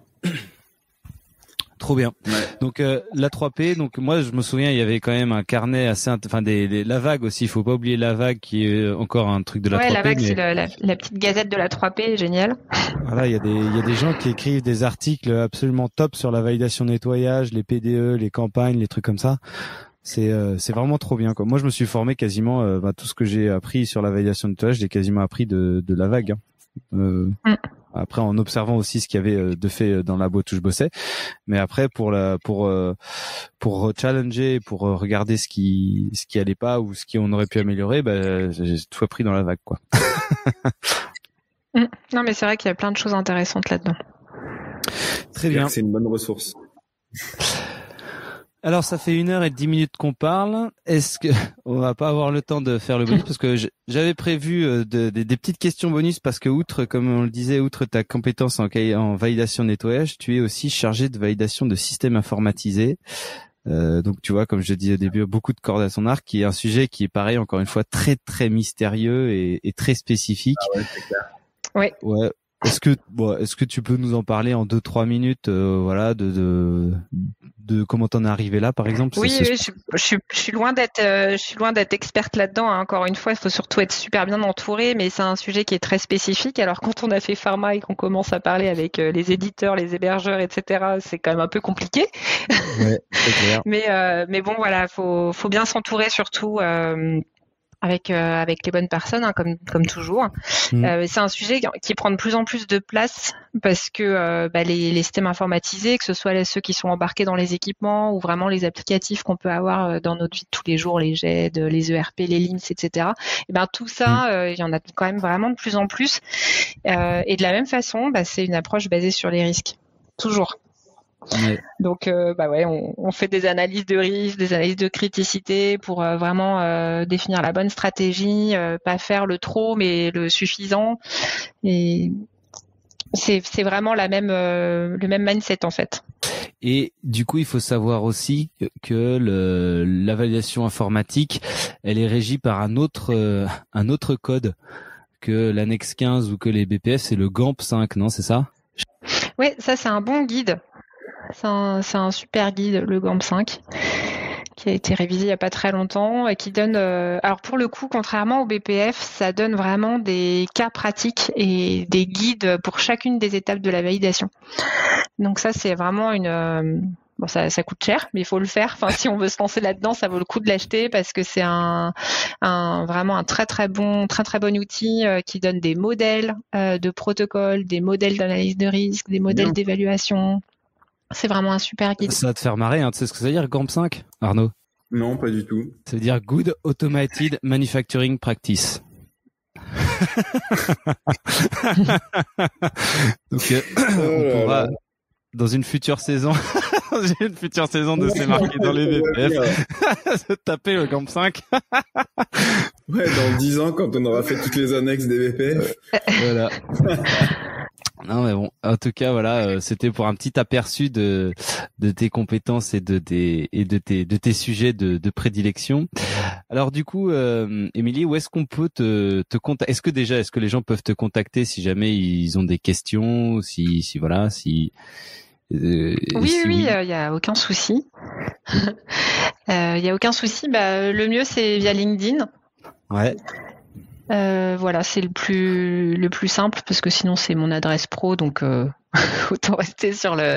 Speaker 2: Trop bien. Ouais. Donc la 3P, donc moi je me souviens il y avait quand même un carnet assez la vague aussi, il faut pas oublier la vague qui est encore un truc de la 3P.
Speaker 1: Ouais, la vague c'est la petite gazette de la 3P, génial.
Speaker 2: Voilà, il y a des gens qui écrivent des articles absolument top sur la validation nettoyage, les PDE, les campagnes, les trucs comme ça. C'est vraiment trop bien, quoi. Moi je me suis formé quasiment tout ce que j'ai appris sur la validation nettoyage, j'ai quasiment appris de la vague. Après, en observant aussi ce qu'il y avait de fait dans la boîte où je bossais, mais après pour challenger, pour regarder ce qui allait pas ou ce qu'on aurait pu améliorer, j'ai tout appris dans la vague, quoi.
Speaker 1: Non, mais c'est vrai qu'il y a plein de choses intéressantes là-dedans.
Speaker 2: Très bien.
Speaker 3: C'est une bonne ressource.
Speaker 2: Alors, ça fait 1h10 qu'on parle. Est-ce que on va pas avoir le temps de faire le bonus parce que j'avais prévu des petites questions bonus parce que comme on le disait, outre ta compétence en validation de nettoyage, tu es aussi chargé de validation de systèmes informatisés. Donc, tu vois, comme je disais au début, beaucoup de cordes à son arc, qui est un sujet qui est pareil, encore une fois, très, très mystérieux et très spécifique.
Speaker 3: Ah ouais, c'est clair.
Speaker 1: Oui.
Speaker 2: Ouais. Est-ce que tu peux nous en parler en 2-3 minutes, de de comment t'en es arrivé là, par exemple?
Speaker 1: Oui, je suis loin d'être experte là-dedans, hein. Encore une fois, il faut surtout être super bien entouré, mais c'est un sujet qui est très spécifique. Alors, quand on a fait pharma et qu'on commence à parler avec les éditeurs, les hébergeurs, etc., c'est quand même un peu compliqué.
Speaker 2: Ouais, c'est clair.
Speaker 1: Mais bon, voilà, faut bien s'entourer surtout. Avec les bonnes personnes, hein, comme toujours. C'est un sujet qui prend de plus en plus de place parce que les systèmes informatisés, que ce soit ceux qui sont embarqués dans les équipements ou vraiment les applicatifs qu'on peut avoir dans notre vie de tous les jours, les GED, les ERP, les LIMS, etc. Et ben tout ça, il y en a quand même vraiment de plus en plus. Et de la même façon, c'est une approche basée sur les risques, toujours.
Speaker 2: Ouais.
Speaker 1: Donc, on fait des analyses de risque, des analyses de criticité pour vraiment définir la bonne stratégie, pas faire le trop, mais le suffisant. Et c'est vraiment le même mindset en fait.
Speaker 2: Et du coup, il faut savoir aussi que la validation informatique, elle est régie par un autre code que l'annexe 15 ou que les BPF, c'est le GAMP 5, non, c'est ça?
Speaker 1: Oui, ça c'est un bon guide. C'est un super guide, le GAMP 5, qui a été révisé il n'y a pas très longtemps et qui donne... alors pour le coup, contrairement au BPF, ça donne vraiment des cas pratiques et des guides pour chacune des étapes de la validation. Donc ça, c'est vraiment Bon, ça coûte cher, mais il faut le faire. Enfin, si on veut se lancer là-dedans, ça vaut le coup de l'acheter parce que c'est vraiment un très très bon outil qui donne des modèles de protocole, des modèles d'analyse de risque, des modèles d'évaluation. C'est vraiment un super guide.
Speaker 2: Ça va te faire marrer, hein. Tu sais ce que ça veut dire, GAMP 5, Arnaud?
Speaker 3: Non, pas du tout.
Speaker 2: Ça veut dire Good Automated Manufacturing Practice. Donc, on pourra, dans une future saison, de C'est marqué dans les VPF, se taper le GAMP 5.
Speaker 3: Ouais, dans 10 ans, quand on aura fait toutes les annexes des VPF.
Speaker 2: Voilà. Non mais bon, en tout cas voilà, c'était pour un petit aperçu de tes compétences et de tes sujets de prédilection. Alors du coup, Émilie, où est-ce qu'on peut te contacter? Est-ce que les gens peuvent te contacter si jamais ils ont des questions, oui,
Speaker 1: il y a aucun souci. Il y a aucun souci. Le mieux c'est via LinkedIn.
Speaker 2: Ouais.
Speaker 1: Voilà, c'est le plus simple parce que sinon c'est mon adresse pro, donc autant rester sur le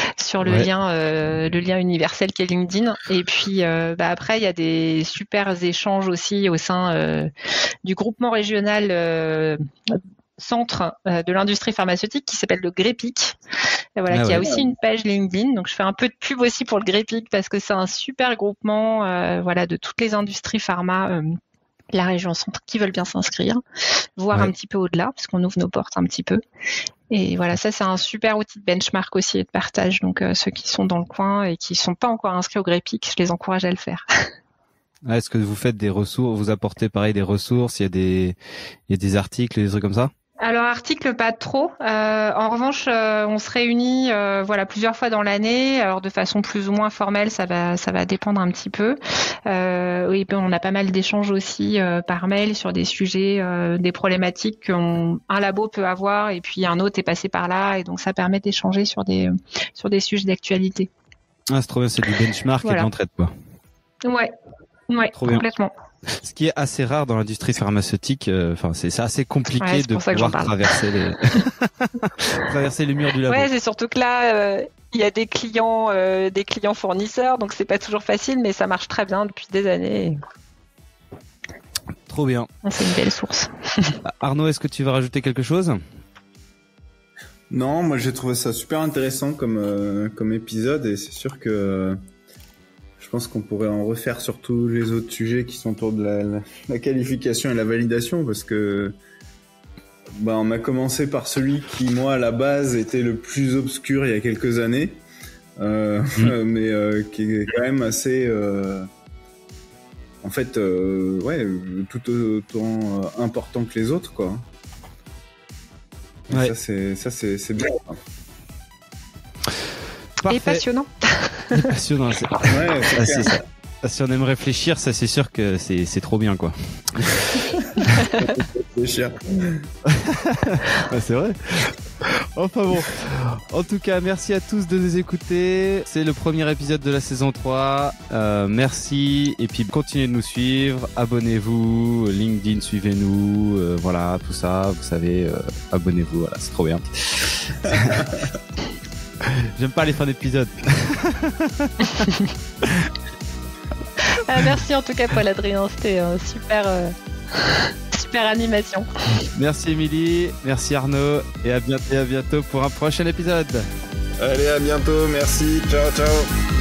Speaker 1: lien universel qu'est LinkedIn. Et puis après il y a des super échanges aussi au sein du groupement régional centre de l'industrie pharmaceutique qui s'appelle le GREPIC. Qui a aussi une page LinkedIn. Donc je fais un peu de pub aussi pour le GREPIC parce que c'est un super groupement de toutes les industries pharma. La région centre qui veulent bien s'inscrire, voir un petit peu au-delà, parce qu'on ouvre nos portes un petit peu. Et voilà, ça c'est un super outil de benchmark aussi et de partage. Donc ceux qui sont dans le coin et qui sont pas encore inscrits au GREPIC, je les encourage à le faire.
Speaker 2: Est-ce que vous faites des ressources, vous apportez pareil des ressources, il y a des articles, des trucs comme ça?
Speaker 1: Alors article pas trop. En revanche, on se réunit plusieurs fois dans l'année. Alors de façon plus ou moins formelle, ça va dépendre un petit peu. Oui, on a pas mal d'échanges aussi par mail sur des sujets, des problématiques qu'un labo peut avoir et puis un autre est passé par là et donc ça permet d'échanger sur des sujets d'actualité.
Speaker 2: Ah, c'est trop bien, c'est du benchmark et de l'entraide quoi.
Speaker 1: Ouais, trop complètement. Bien.
Speaker 2: Ce qui est assez rare dans l'industrie pharmaceutique, c'est assez compliqué de pouvoir traverser les murs du labo.
Speaker 1: Ouais, c'est surtout que là, il y a des clients fournisseurs, donc c'est pas toujours facile, mais ça marche très bien depuis des années.
Speaker 2: Trop bien.
Speaker 1: C'est une belle source.
Speaker 2: Arnaud, est-ce que tu vas rajouter quelque chose?
Speaker 3: Non, moi j'ai trouvé ça super intéressant comme épisode et c'est sûr que je pense qu'on pourrait en refaire sur tous les autres sujets qui sont autour de la qualification et la validation parce que on a commencé par celui qui, moi, à la base, était le plus obscur il y a quelques années, mais qui est quand même assez... tout autant important que les autres, quoi. Ouais. Ça, c'est bien.
Speaker 1: Parfait. Et passionnant.
Speaker 2: C'est passionnant. C'est ça. Si on aime réfléchir, ça c'est sûr que c'est trop bien quoi.
Speaker 3: C'est cher.
Speaker 2: C'est vrai. Enfin bon, en tout cas, merci à tous de nous écouter. C'est le premier épisode de la saison 3. Merci, et puis continuez de nous suivre. Abonnez-vous, LinkedIn, suivez-nous, voilà, tout ça, vous savez, abonnez-vous, voilà, c'est trop bien. J'aime pas les fins d'épisode.
Speaker 1: Merci en tout cas Paul Adrien, c'était super animation.
Speaker 2: Merci Émilie, merci Arnaud, et à bientôt pour un prochain épisode.
Speaker 3: Allez, à bientôt, merci, ciao ciao.